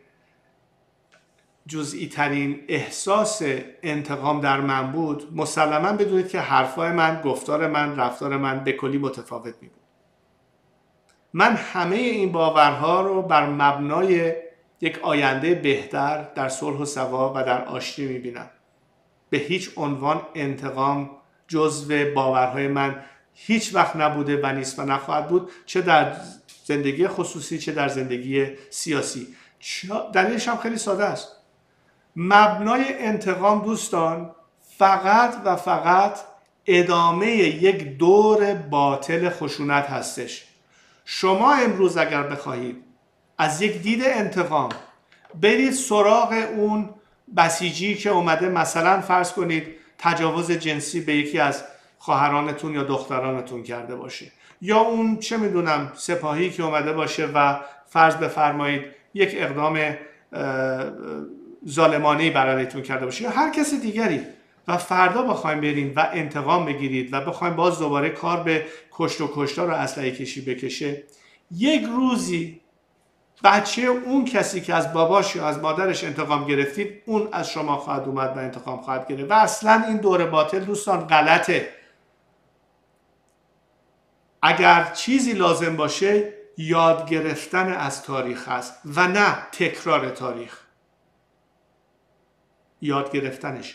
جزئی ترین احساس انتقام در من بود، مسلما بدونید که حرفای من، گفتار من، رفتار من به کلی متفاوت می بود. من همه این باورها رو بر مبنای یک آینده بهتر در صلح و ثبات و در آشتی می بینم. به هیچ عنوان انتقام جزو باورهای من هیچ وقت نبوده و نیست و نخواهد بود، چه در زندگی خصوصی چه در زندگی سیاسی. دلیلش هم خیلی ساده است. مبنای انتقام دوستان فقط و فقط ادامه یک دور باطل خشونت هستش. شما امروز اگر بخواهید از یک دید انتقام برید سراغ اون بسیجی که اومده مثلا فرض کنید تجاوز جنسی به یکی از خواهرانتون یا دخترانتون کرده باشه، یا اون چه میدونم سپاهی که اومده باشه و فرض بفرمایید یک اقدام ظالمانه‌ای برایتون کرده باشه، یا هر کس دیگری، و فردا بخوایم برین و انتقام بگیرید و بخوایم باز دوباره کار به کشت و کشتار و اسلحه کشی بکشه، یک روزی بچه اون کسی که از باباش یا از مادرش انتقام گرفتید، اون از شما خواهد اومد و انتقام خواهد گرفت. و اصلا این دور باطل دوستان غلطه. اگر چیزی لازم باشه یاد گرفتن از تاریخ هست و نه تکرار تاریخ. یاد گرفتنش.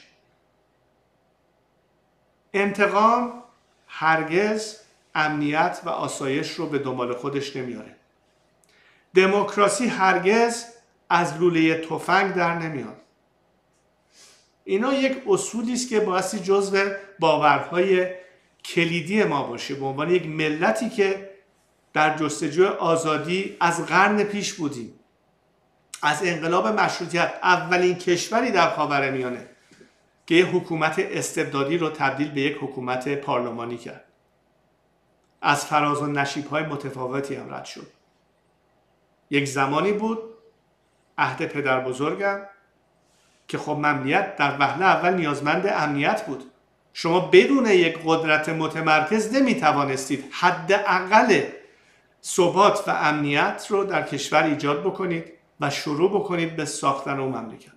انتقام هرگز امنیت و آسایش رو به دنبال خودش نمیاره. دموکراسی هرگز از لوله تفنگ در نمیاد. اینا یک اصولی است که بایستی جزو باورهای کلیدی ما باشه به عنوان یک ملتی که در جستجوی آزادی از قرن پیش بودیم. از انقلاب مشروطیت اولین کشوری در خاورمیانه که یک حکومت استبدادی رو تبدیل به یک حکومت پارلمانی کرد. از فراز و نشیب‌های متفاوتی هم رد شد. یک زمانی بود عهد پدر بزرگم که خب ممنوعیت در وهله اول نیازمند امنیت بود. شما بدون یک قدرت متمرکز نمیتوانستید حداقل ثبات و امنیت رو در کشور ایجاد بکنید و شروع بکنید به ساختن اون مملکت.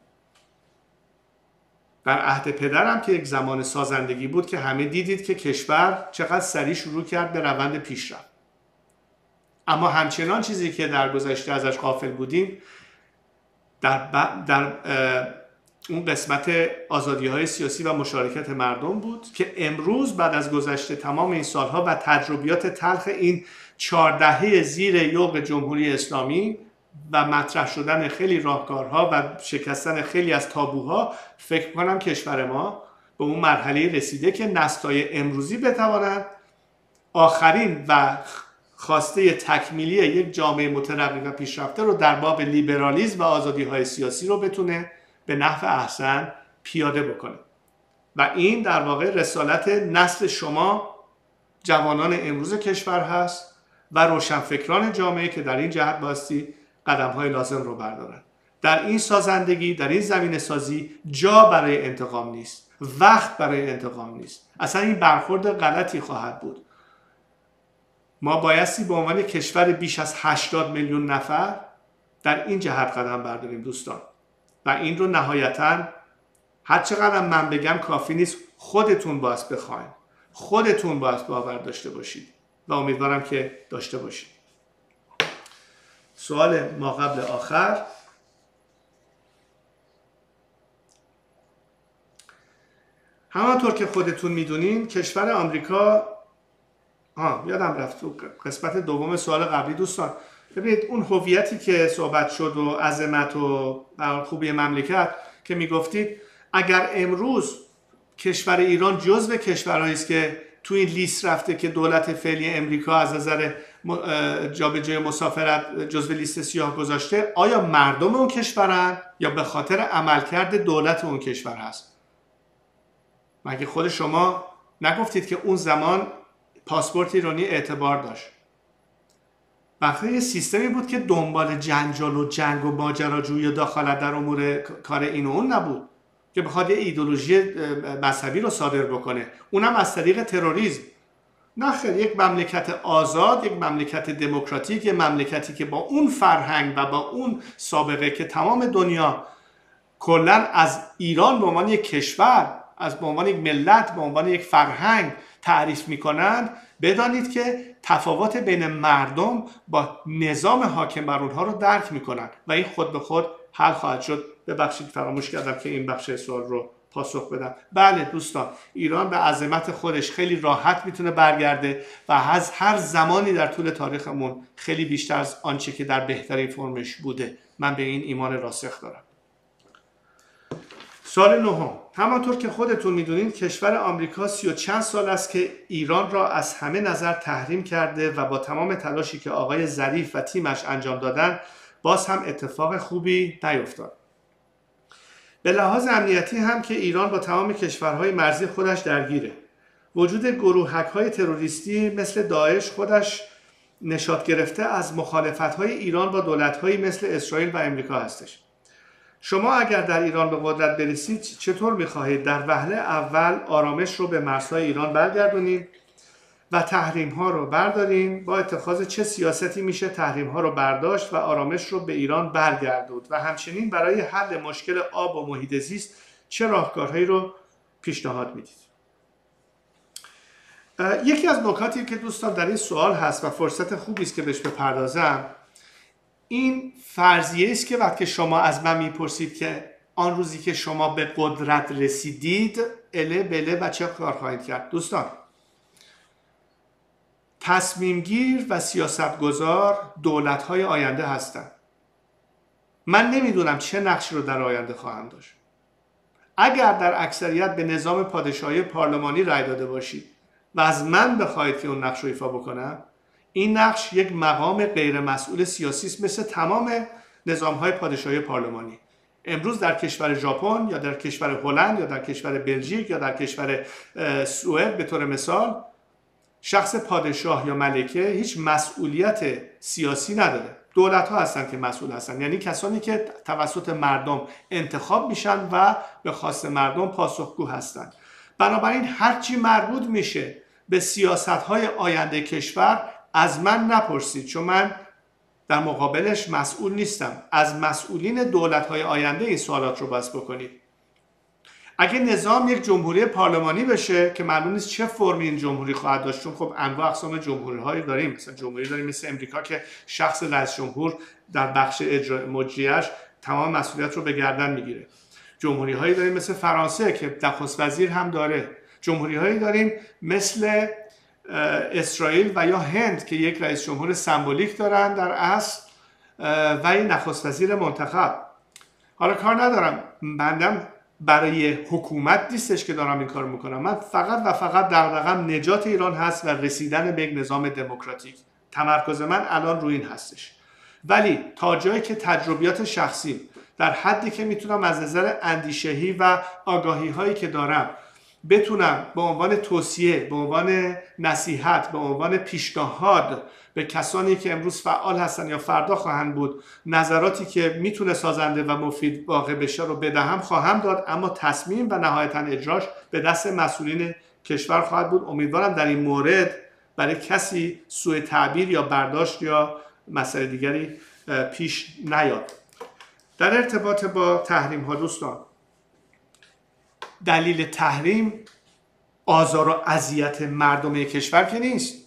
در عهد پدرم که یک زمان سازندگی بود که همه دیدید که کشور چقدر سریع شروع کرد به روند پیشرفت. اما همچنان چیزی که در گذشته ازش غافل بودیم در, در اون قسمت آزادی‌های سیاسی و مشارکت مردم بود که امروز بعد از گذشته تمام این سالها و تجربیات تلخ این چهار دهه زیر یوغ جمهوری اسلامی و مطرح شدن خیلی راهکارها و شکستن خیلی از تابوها، فکر کنم کشور ما به اون مرحله رسیده که نسل‌های امروزی بتوانند آخرین و خواسته تکمیلی یک جامعه مترقی و پیشرفته رو در باب لیبرالیسم و آزادی‌های سیاسی رو بتونه به نحو احسن پیاده بکنه. و این در واقع رسالت نسل شما جوانان امروز کشور هست و روشنفکران جامعه که در این جهت باستی قدم های لازم رو بردارن. در این سازندگی، در این زمین سازی جا برای انتقام نیست، وقت برای انتقام نیست. اصلا این برخورد غلطی خواهد بود. ما بایستی به عنوان کشور بیش از هشتاد میلیون نفر در این جهت قدم برداریم دوستان، و این رو نهایتاً هر چقدر من بگم کافی نیست، خودتون باید بخواین، خودتون باید باور داشته باشید و امیدوارم که داشته باشید. سوال ما قبل آخر، همانطور که خودتون میدونین کشور آمریکا، ها یادم رفت تو قسمت دوم سوال قبلی دوستان، ببینید اون هویتی که صحبت شد و عظمت و خوبی مملکت که میگفتید، اگر امروز کشور ایران جزو کشورهایی است که تو این لیست رفته که دولت فعلی امریکا از نظر جابجایی مسافرت جزو لیست سیاه گذاشته، آیا مردم اون کشورن یا به خاطر عملکرد دولت اون کشور هست؟ مگه خود شما نگفتید که اون زمان پاسپورت ایرانی اعتبار داشت؟ وقتی یه سیستمی بود که دنبال جنجال و جنگ و ماجراجویی و دخالت در امور کار این و اون نبود که بخواد یه ایدئولوژی مذهبی رو صادر بکنه، اونم از طریق تروریسم. نه خیر، یک مملکت آزاد، یک مملکت دموکراتیک، یک مملکتی که با اون فرهنگ و با اون سابقه که تمام دنیا کلا از ایران به عنوان یک کشور، از به عنوان یک ملت، به عنوان یک فرهنگ تعریف میکنند، بدانید که تفاوت بین مردم با نظام حاکم بر اونها رو درک میکنند و این خود به خود حل خواهد شد. ببخشید فراموش کردم که این بخش سوال رو پاسخ بدم. بله دوستان، ایران به عظمت خودش خیلی راحت میتونه برگرده و از هر زمانی در طول تاریخمون خیلی بیشتر از آنچه که در بهترین فرمش بوده. من به این ایمان راسخ دارم. سال نهم، همانطور که خودتون میدونید کشور آمریکا سی و چند سال است که ایران را از همه نظر تحریم کرده و با تمام تلاشی که آقای ظریف و تیمش انجام دادن باز هم اتفاق خوبی نیفتاد. به لحاظ امنیتی هم که ایران با تمام کشورهای مرزی خودش درگیره. وجود گروهک‌های تروریستی مثل داعش خودش نشاط گرفته از مخالفت‌های ایران با دولت‌هایی مثل اسرائیل و امریکا هستش. شما اگر در ایران به قدرت برسید چطور می‌خواهید در وهله اول آرامش رو به مرزهای ایران برگردونید و تحریم‌ها رو بردارین؟ با اتخاذ چه سیاستی میشه تحریم‌ها رو برداشت و آرامش رو به ایران برگردوند؟ و همچنین برای حل مشکل آب و محیط زیست چه راهکارهایی رو پیشنهاد میدید؟ یکی از نکاتی که دوستان در این سوال هست و فرصت خوبی است که بهش بپردازم، این فرضیه است که وقتی شما از من میپرسید که آن روزی که شما به قدرت رسیدید اله بله و چه کار خواهید کرد، دوستان تصمیم گیر و سیاستگزار دولت‌های آینده هستند. من نمیدونم چه نقشی رو در آینده خواهم داشت. اگر در اکثریت به نظام پادشاهی پارلمانی رای داده باشید و از من بخواید که اون نقش رو ایفا بکنم، این نقش یک مقام غیر مسئول سیاسی است مثل تمام نظام‌های پادشاهی پارلمانی. امروز در کشور ژاپن یا در کشور هلند یا در کشور بلژیک یا در کشور سوئد به طور مثال، شخص پادشاه یا ملکه هیچ مسئولیت سیاسی نداره. دولت ها هستن که مسئول هستن، یعنی کسانی که توسط مردم انتخاب میشن و به خواست مردم پاسخگو هستن. بنابراین هرچی مربوط میشه به سیاست های آینده کشور از من نپرسید، چون من در مقابلش مسئول نیستم. از مسئولین دولت های آینده این سوالات رو بس بکنید. اگه نظام یک جمهوری پارلمانی بشه که معلوم نیست چه فرمی این جمهوری خواهد داشت، چون خب انواع اقسام جمهوری هایی داریم، مثلا جمهوری داریم مثل امریکا که شخص رئیس جمهور در بخش مجریش تمام مسئولیت رو به گردن میگیره. جمهوری هایی داریم مثل فرانسه که نخست وزیر هم داره. جمهوری هایی داریم مثل اسرائیل و یا هند که یک رئیس جمهور سمبولیک دارن در اصل و یک نخست وزیر منتخب. حالا کار ندارم، بندم برای حکومت نیستش که دارم این کار میکنم. من فقط و فقط دغدغه‌ام نجات ایران هست و رسیدن به یک نظام دموکراتیک. تمرکز من الان روی این هستش. ولی تا جایی که تجربیات شخصی در حدی که میتونم از نظر اندیشه‌ای و آگاهی هایی که دارم بتونم به عنوان توصیه، به عنوان نصیحت، به عنوان پیشنهاد به کسانی که امروز فعال هستن یا فردا خواهند بود نظراتی که میتونه سازنده و مفید واقع بشه رو بدهم خواهم داد، اما تصمیم و نهایتا اجراش به دست مسئولین کشور خواهد بود. امیدوارم در این مورد برای کسی سوء تعبیر یا برداشت یا مسئله دیگری پیش نیاد. در ارتباط با تحریم ها دوستان، دلیل تحریم آزار و اذیت مردم کشور که نیست.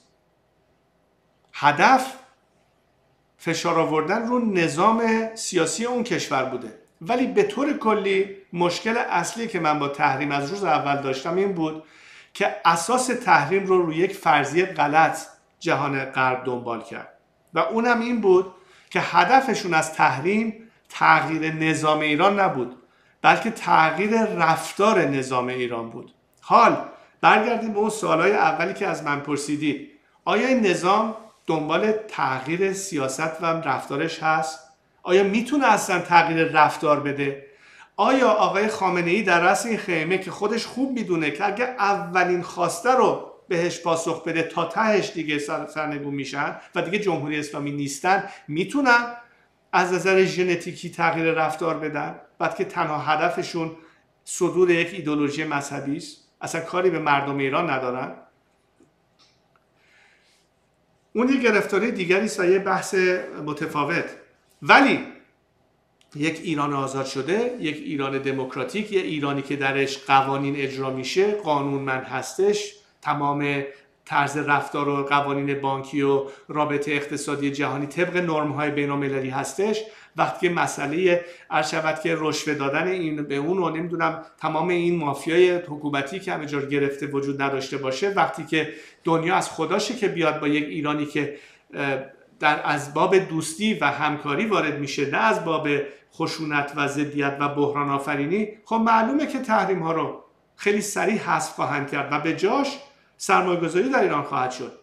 هدف فشار آوردن رو نظام سیاسی اون کشور بوده. ولی به طور کلی مشکل اصلی که من با تحریم از روز اول داشتم این بود که اساس تحریم رو روی یک فرضیه غلط جهان غرب دنبال کرد و اونم این بود که هدفشون از تحریم تغییر نظام ایران نبود، بلکه تغییر رفتار نظام ایران بود. حال برگردیم به اون سوالای اولی که از من پرسیدید. آیا این نظام دنبال تغییر سیاست و رفتارش هست؟ آیا میتونه اصلا تغییر رفتار بده؟ آیا آقای خامنه‌ای در رأس این خیمه که خودش خوب میدونه که اگه اولین خواسته رو بهش پاسخ بده تا تهش دیگه سر سرنگون میشن و دیگه جمهوری اسلامی نیستن، میتونن از نظر ژنتیکی تغییر رفتار بدن بعد که تنها هدفشون صدور یک ایدئولوژی مذهبی است، اصلا کاری به مردم ایران ندارن؟ اون یه گرفتاری دیگری است و یه بحث متفاوت. ولی یک ایران آزاد شده، یک ایران دموکراتیک، یک ایرانی که درش قوانین اجرا میشه، قانونمند هستش، تمام طرز رفتار و قوانین بانکی و رابطه اقتصادی جهانی طبق نرم‌های بین‌المللی هستش، وقتی که مسئله عرض شود که رشوه دادن این به اون و نمیدونم تمام این مافیای حکومتی که همه جا گرفته وجود نداشته باشه، وقتی که دنیا از خداشه که بیاد با یک ایرانی که در از باب دوستی و همکاری وارد میشه، نه از باب خشونت و ضدیت و بحران آفرینی، خب معلومه که تحریم ها رو خیلی سریع حذف خواهند کرد و به جاش سرمایه‌گذاری در ایران خواهد شد.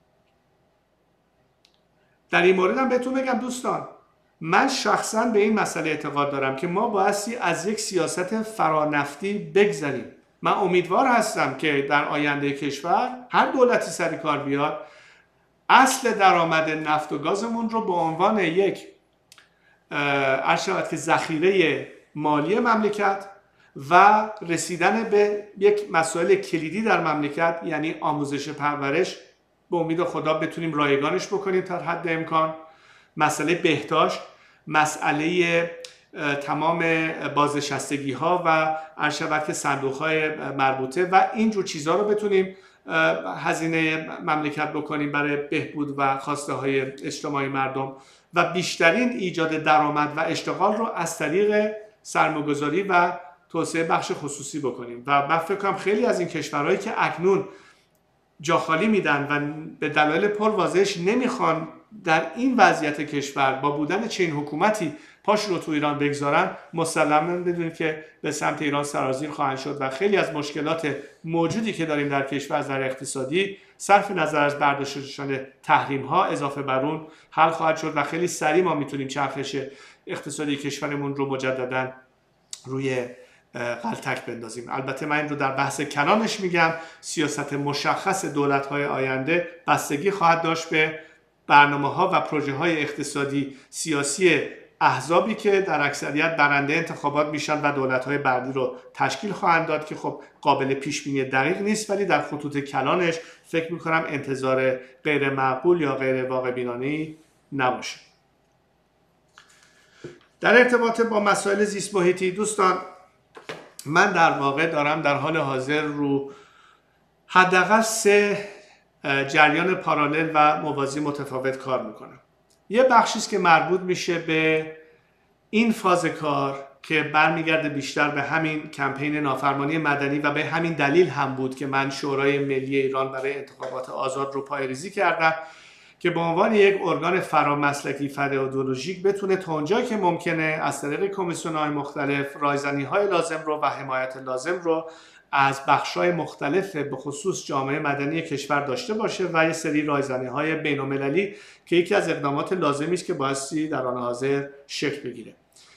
در این مورد هم بهتون بگم دوستان، من شخصا به این مسئله اعتقاد دارم که ما بایستی از یک سیاست فرانفتی بگذریم. من امیدوار هستم که در آینده کشور هر دولتی سر کار بیاد، اصل درآمد نفت و گازمون رو به عنوان یک ارشد که ذخیره مالی مملکت و رسیدن به یک مسائل کلیدی در مملکت، یعنی آموزش پرورش، به امید خدا بتونیم رایگانش بکنیم تا حد امکان، مسئله بهداشت، مسئله تمام بازنشستگی ها و ارشد که صندوق های مربوطه و اینجور چیزها رو بتونیم هزینه مملکت بکنیم برای بهبود و خواسته های اجتماعی مردم و بیشترین ایجاد درآمد و اشتغال رو از طریق سرمایه‌گذاری و توسعه بخش خصوصی بکنیم. و من فکر کنم خیلی از این کشورهایی که اکنون جا خالی میدن و به دلایل پر واضحش نمیخوان در این وضعیت کشور با بودن چنین حکومتی پاش رو تو ایران بگذارن، مسلماً بدونید که به سمت ایران سرازیر خواهند شد و خیلی از مشکلات موجودی که داریم در کشور از نظر اقتصادی صرف نظر از برداشتن تحریم ها اضافه بر اون حل خواهد شد و خیلی سریع ما میتونیم چرخش اقتصادی کشورمون رو مجدداً روی غلطک بندازیم. البته من این رو در بحث کلانش میگم، سیاست مشخص دولت‌های آینده بستگی خواهد داشت به برنامه‌ها و پروژه‌های اقتصادی سیاسی احزابی که در اکثریت برنده انتخابات میشن و دولت‌های بعدی رو تشکیل خواهند داد که خب قابل پیش بینی دقیق نیست، ولی در خطوط کلانش فکر می‌کنم انتظار غیر معقول یا غیر واقع بینانه‌ای نباشه. در ارتباط با مسائل زیست محیطی دوستان، من در واقع دارم در حال حاضر رو حداقل سه جریان پارالل و موازی متفاوت کار میکنم. یه بخشی است که مربوط میشه به این فاز کار که برمیگرده بیشتر به همین کمپین نافرمانی مدنی و به همین دلیل هم بود که من شورای ملی ایران برای انتخابات آزاد رو پایه‌ریزی کردم که به عنوان یک ارگان فرامسلکی فرایدئولوژیک بتونه تا اونجایی که ممکنه از طریق کمیسیون‌های مختلف رایزنی‌های لازم رو و حمایت لازم رو از بخش‌های مختلف به خصوص جامعه مدنی کشور داشته باشه و یه سری رایزنی‌های بین‌المللی که یکی از اقدامات لازمی است که بایستی در آن حاضر شکل بگیره.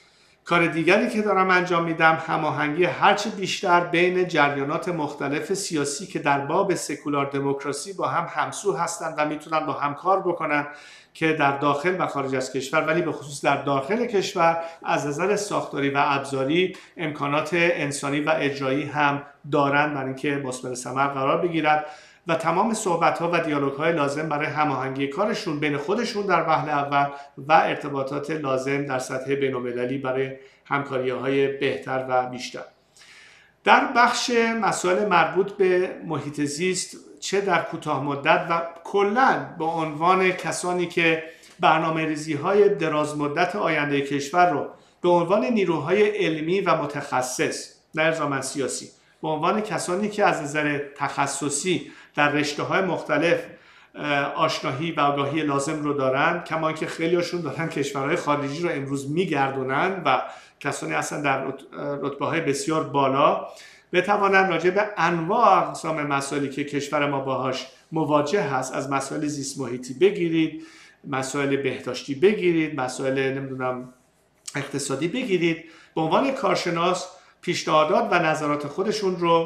کار دیگری که دارم انجام میدم هماهنگی هرچه بیشتر بین جریانات مختلف سیاسی که در باب سکولار دموکراسی با هم همسو هستند و میتونن با هم کار بکنن، که در داخل و خارج از کشور، ولی به خصوص در داخل کشور از نظر ساختاری و ابزاری امکانات انسانی و اجرایی هم دارن برای اینکه مثمر ثمر قرار بگیرد و تمام صحبت‌ها و دیالوگ‌های لازم برای هماهنگی کارشون بین خودشون در وهله اول و ارتباطات لازم در سطح بین‌المللی برای همکاری‌های بهتر و بیشتر. در بخش مسائل مربوط به محیط زیست، چه در کوتاه مدت و کلاً به عنوان کسانی که برنامه‌ریزی‌های دراز مدت آینده کشور رو به عنوان نیروهای علمی و متخصص، نه الزاماً سیاسی، به عنوان کسانی که از نظر تخصصی در رشته‌های مختلف آشنایی و آگاهی لازم رو دارن، کما که خیلی‌هاشون دارن کشورهای خارجی رو امروز میگردونن و کسانی هستن در رتبه‌های بسیار بالا، بتوانند راجع به انواع اقسام مسائلی که کشور ما باهاش مواجه هست، از مسائل زیست محیطی بگیرید، مسائل بهداشتی بگیرید، مسائل نمیدونم اقتصادی بگیرید، به عنوان کارشناس پیشنهادات و نظرات خودشون رو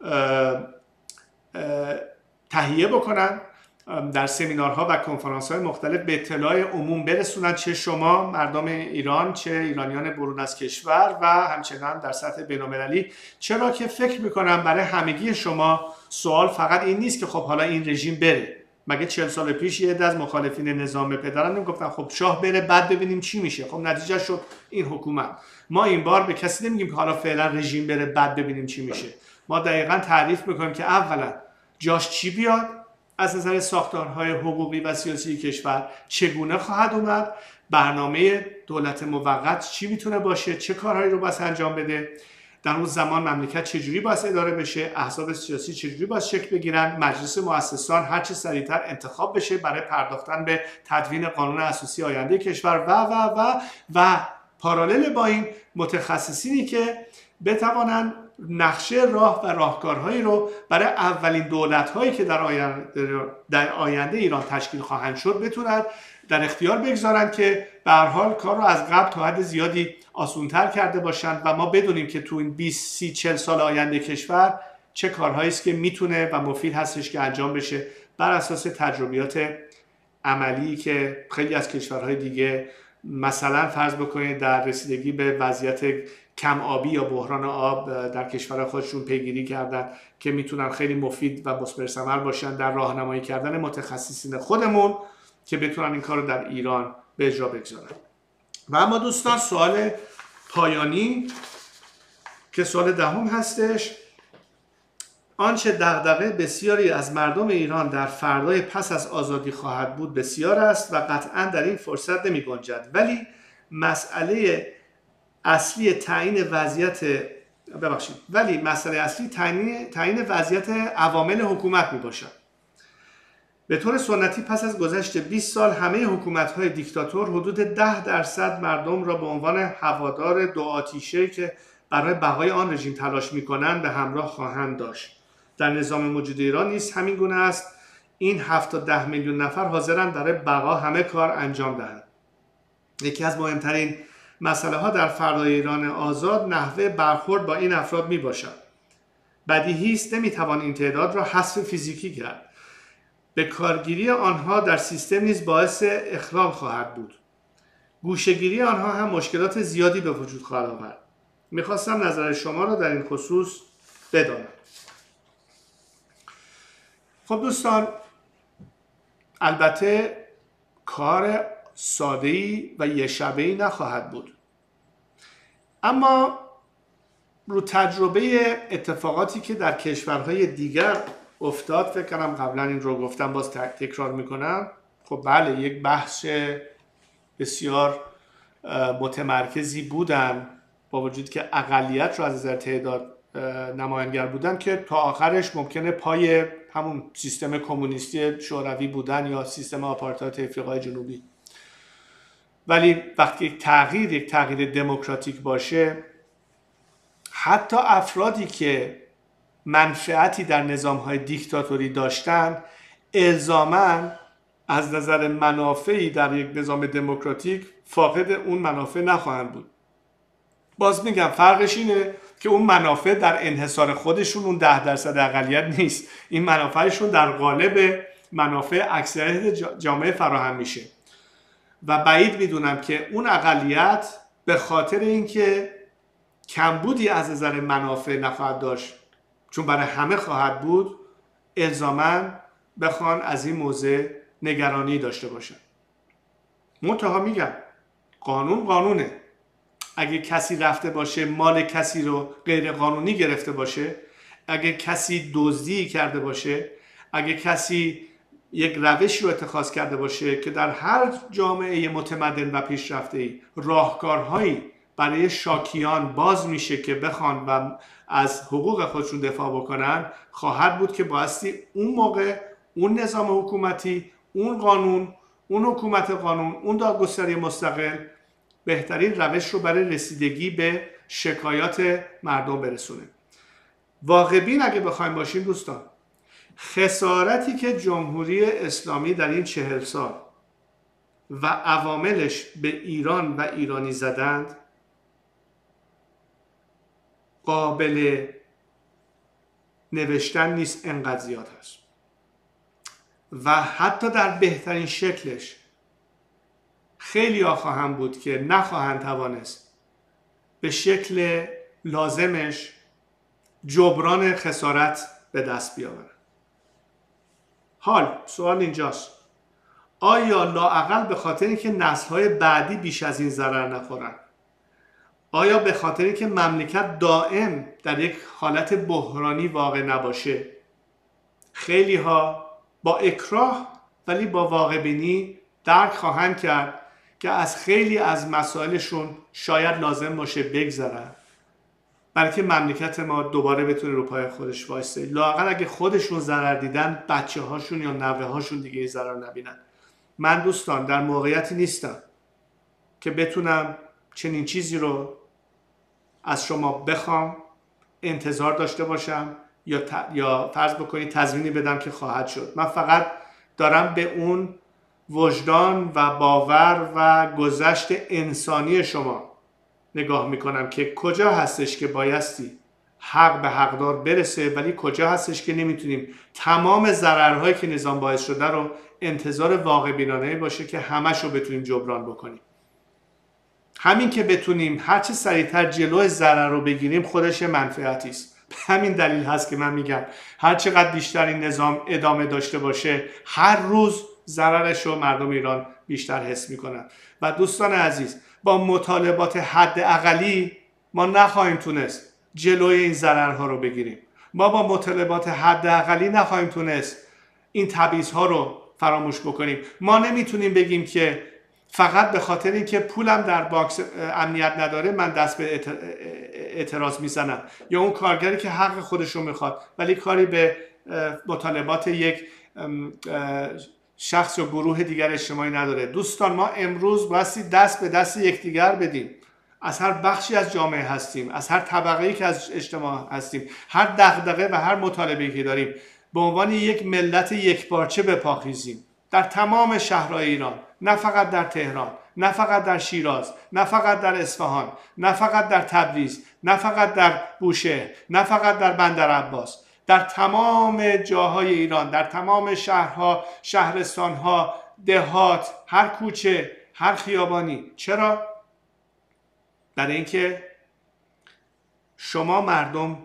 تهیه بکنن، در سمینارها و کنفرانس‌های مختلف به اطلاع عموم برسونن، چه شما مردم ایران، چه ایرانیان برون از کشور و همچنان در سطح بین‌المللی. چرا که فکر می‌کنم برای همگی شما سوال فقط این نیست که خب حالا این رژیم بره. مگه چهل سال پیش یه عده از مخالفین نظام پدران نمیگفتن خب شاه بره بعد ببینیم چی میشه؟ خب نتیجه شد این حکومت. ما این بار به کسی نمیگیم که حالا فعلا رژیم بره بعد ببینیم چی میشه. ما دقیقاً تعریف می‌کنیم که اولا جاش چی بیاد، از نظر ساختارهای حقوقی و سیاسی کشور چگونه خواهد اومد، برنامه دولت موقت چی میتونه باشه، چه کارهایی رو باید انجام بده، در اون زمان مملکت چجوری باید اداره بشه، احزاب سیاسی چجوری باید شکل بگیرن، مجلس مؤسسان هر چه سریعتر انتخاب بشه برای پرداختن به تدوین قانون اساسی آینده کشور و و و و پارالل با این متخصصینی که بتوانند نقشه راه و راهکارهایی رو برای اولین دولت‌هایی که در آینده, در آینده ایران تشکیل خواهند شد بتونن در اختیار بگذارن که به هر حال کار رو از قبل تا حد زیادی آسان‌تر کرده باشن و ما بدونیم که تو این بیست سی چهل سال آینده کشور چه کارهایی است که میتونه و مفید هستش که انجام بشه بر اساس تجربیات عملی که خیلی از کشورهای دیگه مثلا فرض بکنید در رسیدگی به وضعیت کم آبی یا بحران آب در کشور خودشون پیگیری کردن که میتونن خیلی مفید و مثمر ثمر باشن در راهنمایی کردن متخصصین خودمون که بتونن این کار رو در ایران به اجرا بگذارن. و اما دوستان سوال پایانی که سوال دهم هستش: آنچه دغدغه بسیاری از مردم ایران در فردای پس از آزادی خواهد بود بسیار است و قطعا در این فرصت نمی گنجد، ولی مسئله اصلی تعیین وضعیت ببخشید ولی مسئله اصلی تعیین تعیین وضعیت عوامل حکومت می باشد. به طور سنتی پس از گذشت بیست سال همه حکومت‌های دیکتاتور حدود ده درصد مردم را به عنوان هوادار دو آتیشه که برای بقای آن رژیم تلاش می‌کنند به همراه خواهند داشت. در نظام موجود ایران نیز همین گونه است. این هفت تا ده میلیون نفر حاضرند برای بقا همه کار انجام دهند. یکی از مهمترین مسئله ها در فردای ایران آزاد نحوه برخورد با این افراد می باشد. بدیهی است نمیتوان این تعداد را حذف فیزیکی کرد. به کارگیری آنها در سیستم نیز باعث اخلال خواهد بود. گوشه‌گیری آنها هم مشکلات زیادی به وجود خواهد آورد. میخواستم نظر شما را در این خصوص بدانم. خب دوستان، البته کار ساده‌ای و یه شبه‌ای نخواهد بود، اما رو تجربه اتفاقاتی که در کشورهای دیگر افتاد، فکر کنم قبلا این رو گفتم باز تکرار میکنم. خب بله، یک بحث بسیار متمرکزی بودن با وجود که اقلیت رو از نظر تعداد نمایانگر بودن که تا آخرش ممکنه پای همون سیستم کمونیستی شوروی بودن یا سیستم آپارتاید افریقای جنوبی. ولی وقتی یک تغییر یک تغییر دموکراتیک باشه، حتی افرادی که منفعتی در نظام‌های دیکتاتوری داشتن الزاماً از نظر منافعی در یک نظام دموکراتیک فاقد اون منافع نخواهند بود. باز میگم فرقش اینه که اون منافع در انحصار خودشون اون ده درصد اقلیت نیست، این منافعشون در قالب منافع اکثریت جامعه فراهم میشه و بعید میدونم که اون اقلیت به خاطر اینکه کمبودی از نظر منافع نخواهد داشت، چون برای همه خواهد بود، الزاماً بخوان از این موضوع نگرانی داشته باشن. منتها میگم قانون قانونه. اگه کسی رفته باشه مال کسی رو غیر قانونی گرفته باشه، اگه کسی دزدی کرده باشه، اگه کسی یک روشی رو اتخاذ کرده باشه که در هر جامعه متمدن و پیشرفته‌ای راهکارهایی برای شاکیان باز میشه که بخوان و از حقوق خودشون دفاع بکنن، خواهد بود که بایستی اون موقع اون نظام حکومتی، اون قانون، اون حکومت قانون، اون دادگستری مستقل بهترین روش رو برای رسیدگی به شکایات مردم برسونه. واقع بین اگه بخوایم باشیم دوستان، خسارتی که جمهوری اسلامی در این چهل سال و عواملش به ایران و ایرانی زدند قابل نوشتن نیست، انقدر زیاد هست و حتی در بهترین شکلش خیلی ها خواهند بود که نخواهند توانست به شکل لازمش جبران خسارت به دست بیاورند. حال سوال اینجاست، آیا لااقل به خاطر اینکه نسل‌های بعدی بیش از این ضرر نخورن، آیا به خاطر اینکه مملکت دائم در یک حالت بحرانی واقع نباشه، خیلی ها با اکراه ولی با واقع بینی درک خواهند کرد که از خیلی از مسائلشون شاید لازم باشه بگذرن برای که مملکت ما دوباره بتونه رو پای خودش وایسته. لااقل اگه خودشون ضرر دیدن، بچه هاشون یا نوه هاشون دیگه ضرر نبینن. من دوستان در موقعیتی نیستم که بتونم چنین چیزی رو از شما بخوام، انتظار داشته باشم یا ت... یا فرض بکنید تضمینی بدم که خواهد شد. من فقط دارم به اون وجدان و باور و گذشت انسانی شما نگاه میکنم که کجا هستش که بایستی حق به حقدار برسه، ولی کجا هستش که نمیتونیم تمام ضررهایی که نظام باعث شده رو انتظار واقع بینانه باشه که همش رو بتونیم جبران بکنیم. همین که بتونیم هرچه سریعتر جلوی ضرر رو بگیریم خودش منفعتی است. همین دلیل هست که من میگم هر چقدر بیشتر این نظام ادامه داشته باشه، هر روز ضررش رو مردم ایران بیشتر حس میکنن. و دوستان عزیز، با مطالبات حداقلی ما نخواهیم تونست جلوی این ضررها رو بگیریم. ما با مطالبات حداقلی نخواهیم تونست این تبعیض‌ها رو فراموش بکنیم. ما نمیتونیم بگیم که فقط به خاطر اینکه پولم در باکس امنیت نداره من دست به اعتراض میزنم، یا اون کارگری که حق خودش رو میخواد ولی کاری به مطالبات یک شخص و گروه دیگر اجتماعی نداره. دوستان، ما امروز بایستی دست به دست یکدیگر بدیم. از هر بخشی از جامعه هستیم، از هر طبقه‌ای که از اجتماع هستیم، هر دغدغه و هر مطالبه‌ای که داریم، به عنوان یک ملت یکپارچه بپاخیزیم در تمام شهرهای ایران، نه فقط در تهران، نه فقط در شیراز، نه فقط در اصفهان، نه فقط در تبریز، نه فقط در بوشهر، نه فقط در بندرعباس، در تمام جاهای ایران، در تمام شهرها، شهرستانها، دهات، هر کوچه، هر خیابانی. چرا؟ برای اینکه شما مردم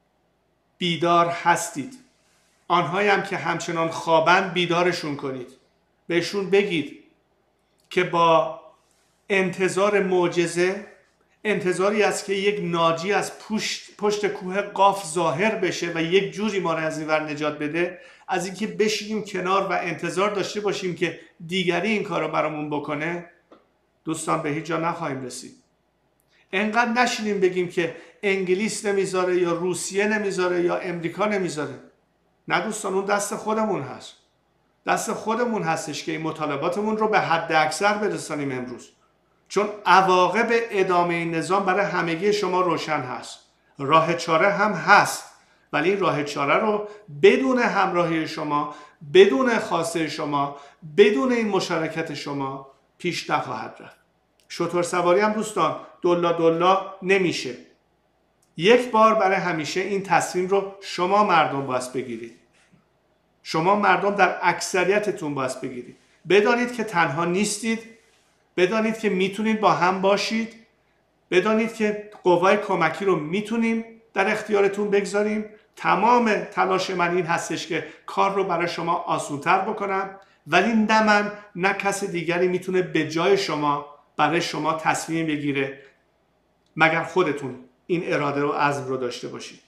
بیدار هستید. آنهایی هم که همچنان خوابن بیدارشون کنید. بهشون بگید که با انتظار معجزه، انتظاری است که یک ناجی از پشت, پشت کوه قاف ظاهر بشه و یک جوری ما را از این ور نجات بده، از اینکه بشینیم کنار و انتظار داشته باشیم که دیگری این کار رو برامون بکنه، دوستان به هیچ جا نخواهیم رسید. انقدر نشینیم بگیم که انگلیس نمیذاره یا روسیه نمیذاره یا امریکا نمیذاره. نه دوستان، اون دست خودمون هست. دست خودمون هستش که این مطالباتمون رو به حد اکثر برسانیم امروز. چون عواقب ادامه این نظام برای همگی شما روشن هست. راه چاره هم هست، ولی این راه چاره رو بدون همراهی شما، بدون خواسته شما، بدون این مشارکت شما پیش نخواهد رفت. شتر سواری هم دوستان دلا دلا نمیشه. یک بار برای همیشه این تصمیم رو شما مردم باید بگیرید. شما مردم در اکثریتتون باید بگیرید. بدانید که تنها نیستید. بدانید که میتونید با هم باشید. بدانید که قوای کمکی رو میتونیم در اختیارتون بگذاریم. تمام تلاش من این هستش که کار رو برای شما آسان‌تر بکنم، ولی نه من نه کس دیگری میتونه به جای شما برای شما تصمیم بگیره مگر خودتون این اراده و عزم رو داشته باشید.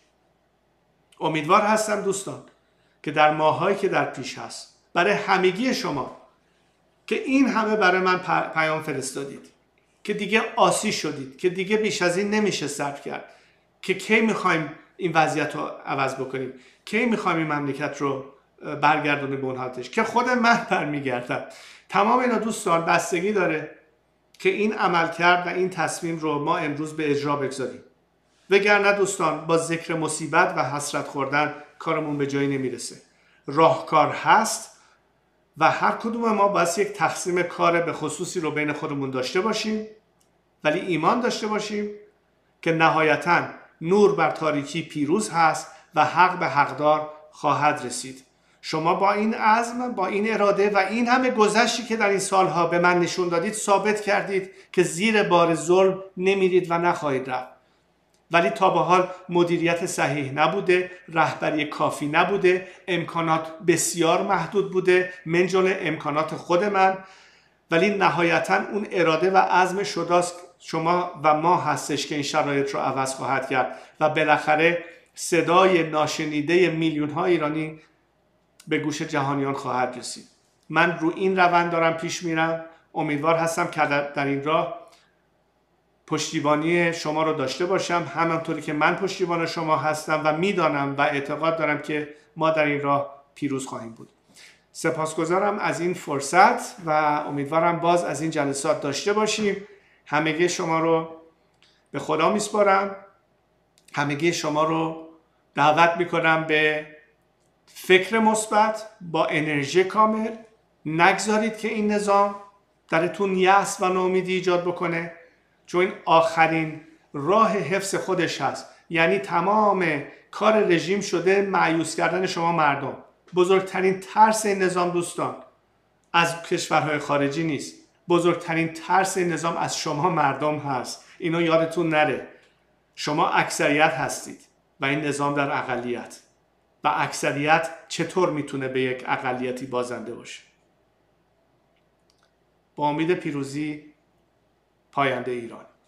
امیدوار هستم دوستان که در ماهایی که در پیش هست برای همگی شما که این همه برای من پیام فرستادید، که دیگه آسی شدید، که دیگه بیش از این نمیشه صبر کرد، که کی میخوایم این وضعیت رو عوض بکنیم، کی میخوایم این مملکت رو برگردونیم به اون حالتش که خود من برمیگردم. تمام اینا دوستان بستگی داره که این عمل کرد و این تصمیم رو ما امروز به اجرا بگذاریم. وگرنه دوستان با ذکر مصیبت و حسرت خوردن کارمون به جایی نمیرسه. راهکار هست و هر کدوم ما باید یک تقسیم کار به خصوصی رو بین خودمون داشته باشیم، ولی ایمان داشته باشیم که نهایتاً نور بر تاریکی پیروز هست و حق به حقدار خواهد رسید. شما با این عزم، با این اراده و این همه گذشتی که در این سالها به من نشون دادید ثابت کردید که زیر بار ظلم نمیرید و نخواهید رفت. ولی تا به حال مدیریت صحیح نبوده، رهبری کافی نبوده، امکانات بسیار محدود بوده من جمله امکانات خود من، ولی نهایتا اون اراده و عزم شما و ما هستش که این شرایط رو عوض خواهد کرد و بالاخره صدای ناشنیده میلیون ها ایرانی به گوش جهانیان خواهد رسید. من رو این روند دارم پیش میرم. امیدوار هستم که در این راه پشتیبانی شما رو داشته باشم، همانطوری که من پشتیبان شما هستم و میدانم و اعتقاد دارم که ما در این راه پیروز خواهیم بود. سپاسگزارم از این فرصت و امیدوارم باز از این جلسات داشته باشیم. همگی شما رو به خدا میسپارم. همگی شما رو دعوت میکنم به فکر مثبت با انرژی کامل. نگذارید که این نظام درتون یأس و ناامیدی ایجاد بکنه، چون این آخرین راه حفظ خودش هست. یعنی تمام کار رژیم شده مایوس کردن شما مردم. بزرگترین ترس این نظام دوستان از کشورهای خارجی نیست، بزرگترین ترس این نظام از شما مردم هست. اینو یادتون نره. شما اکثریت هستید و این نظام در اقلیت، و اکثریت چطور میتونه به یک اقلیتی بازنده باشه؟ با امید پیروزی. پاینده ایران.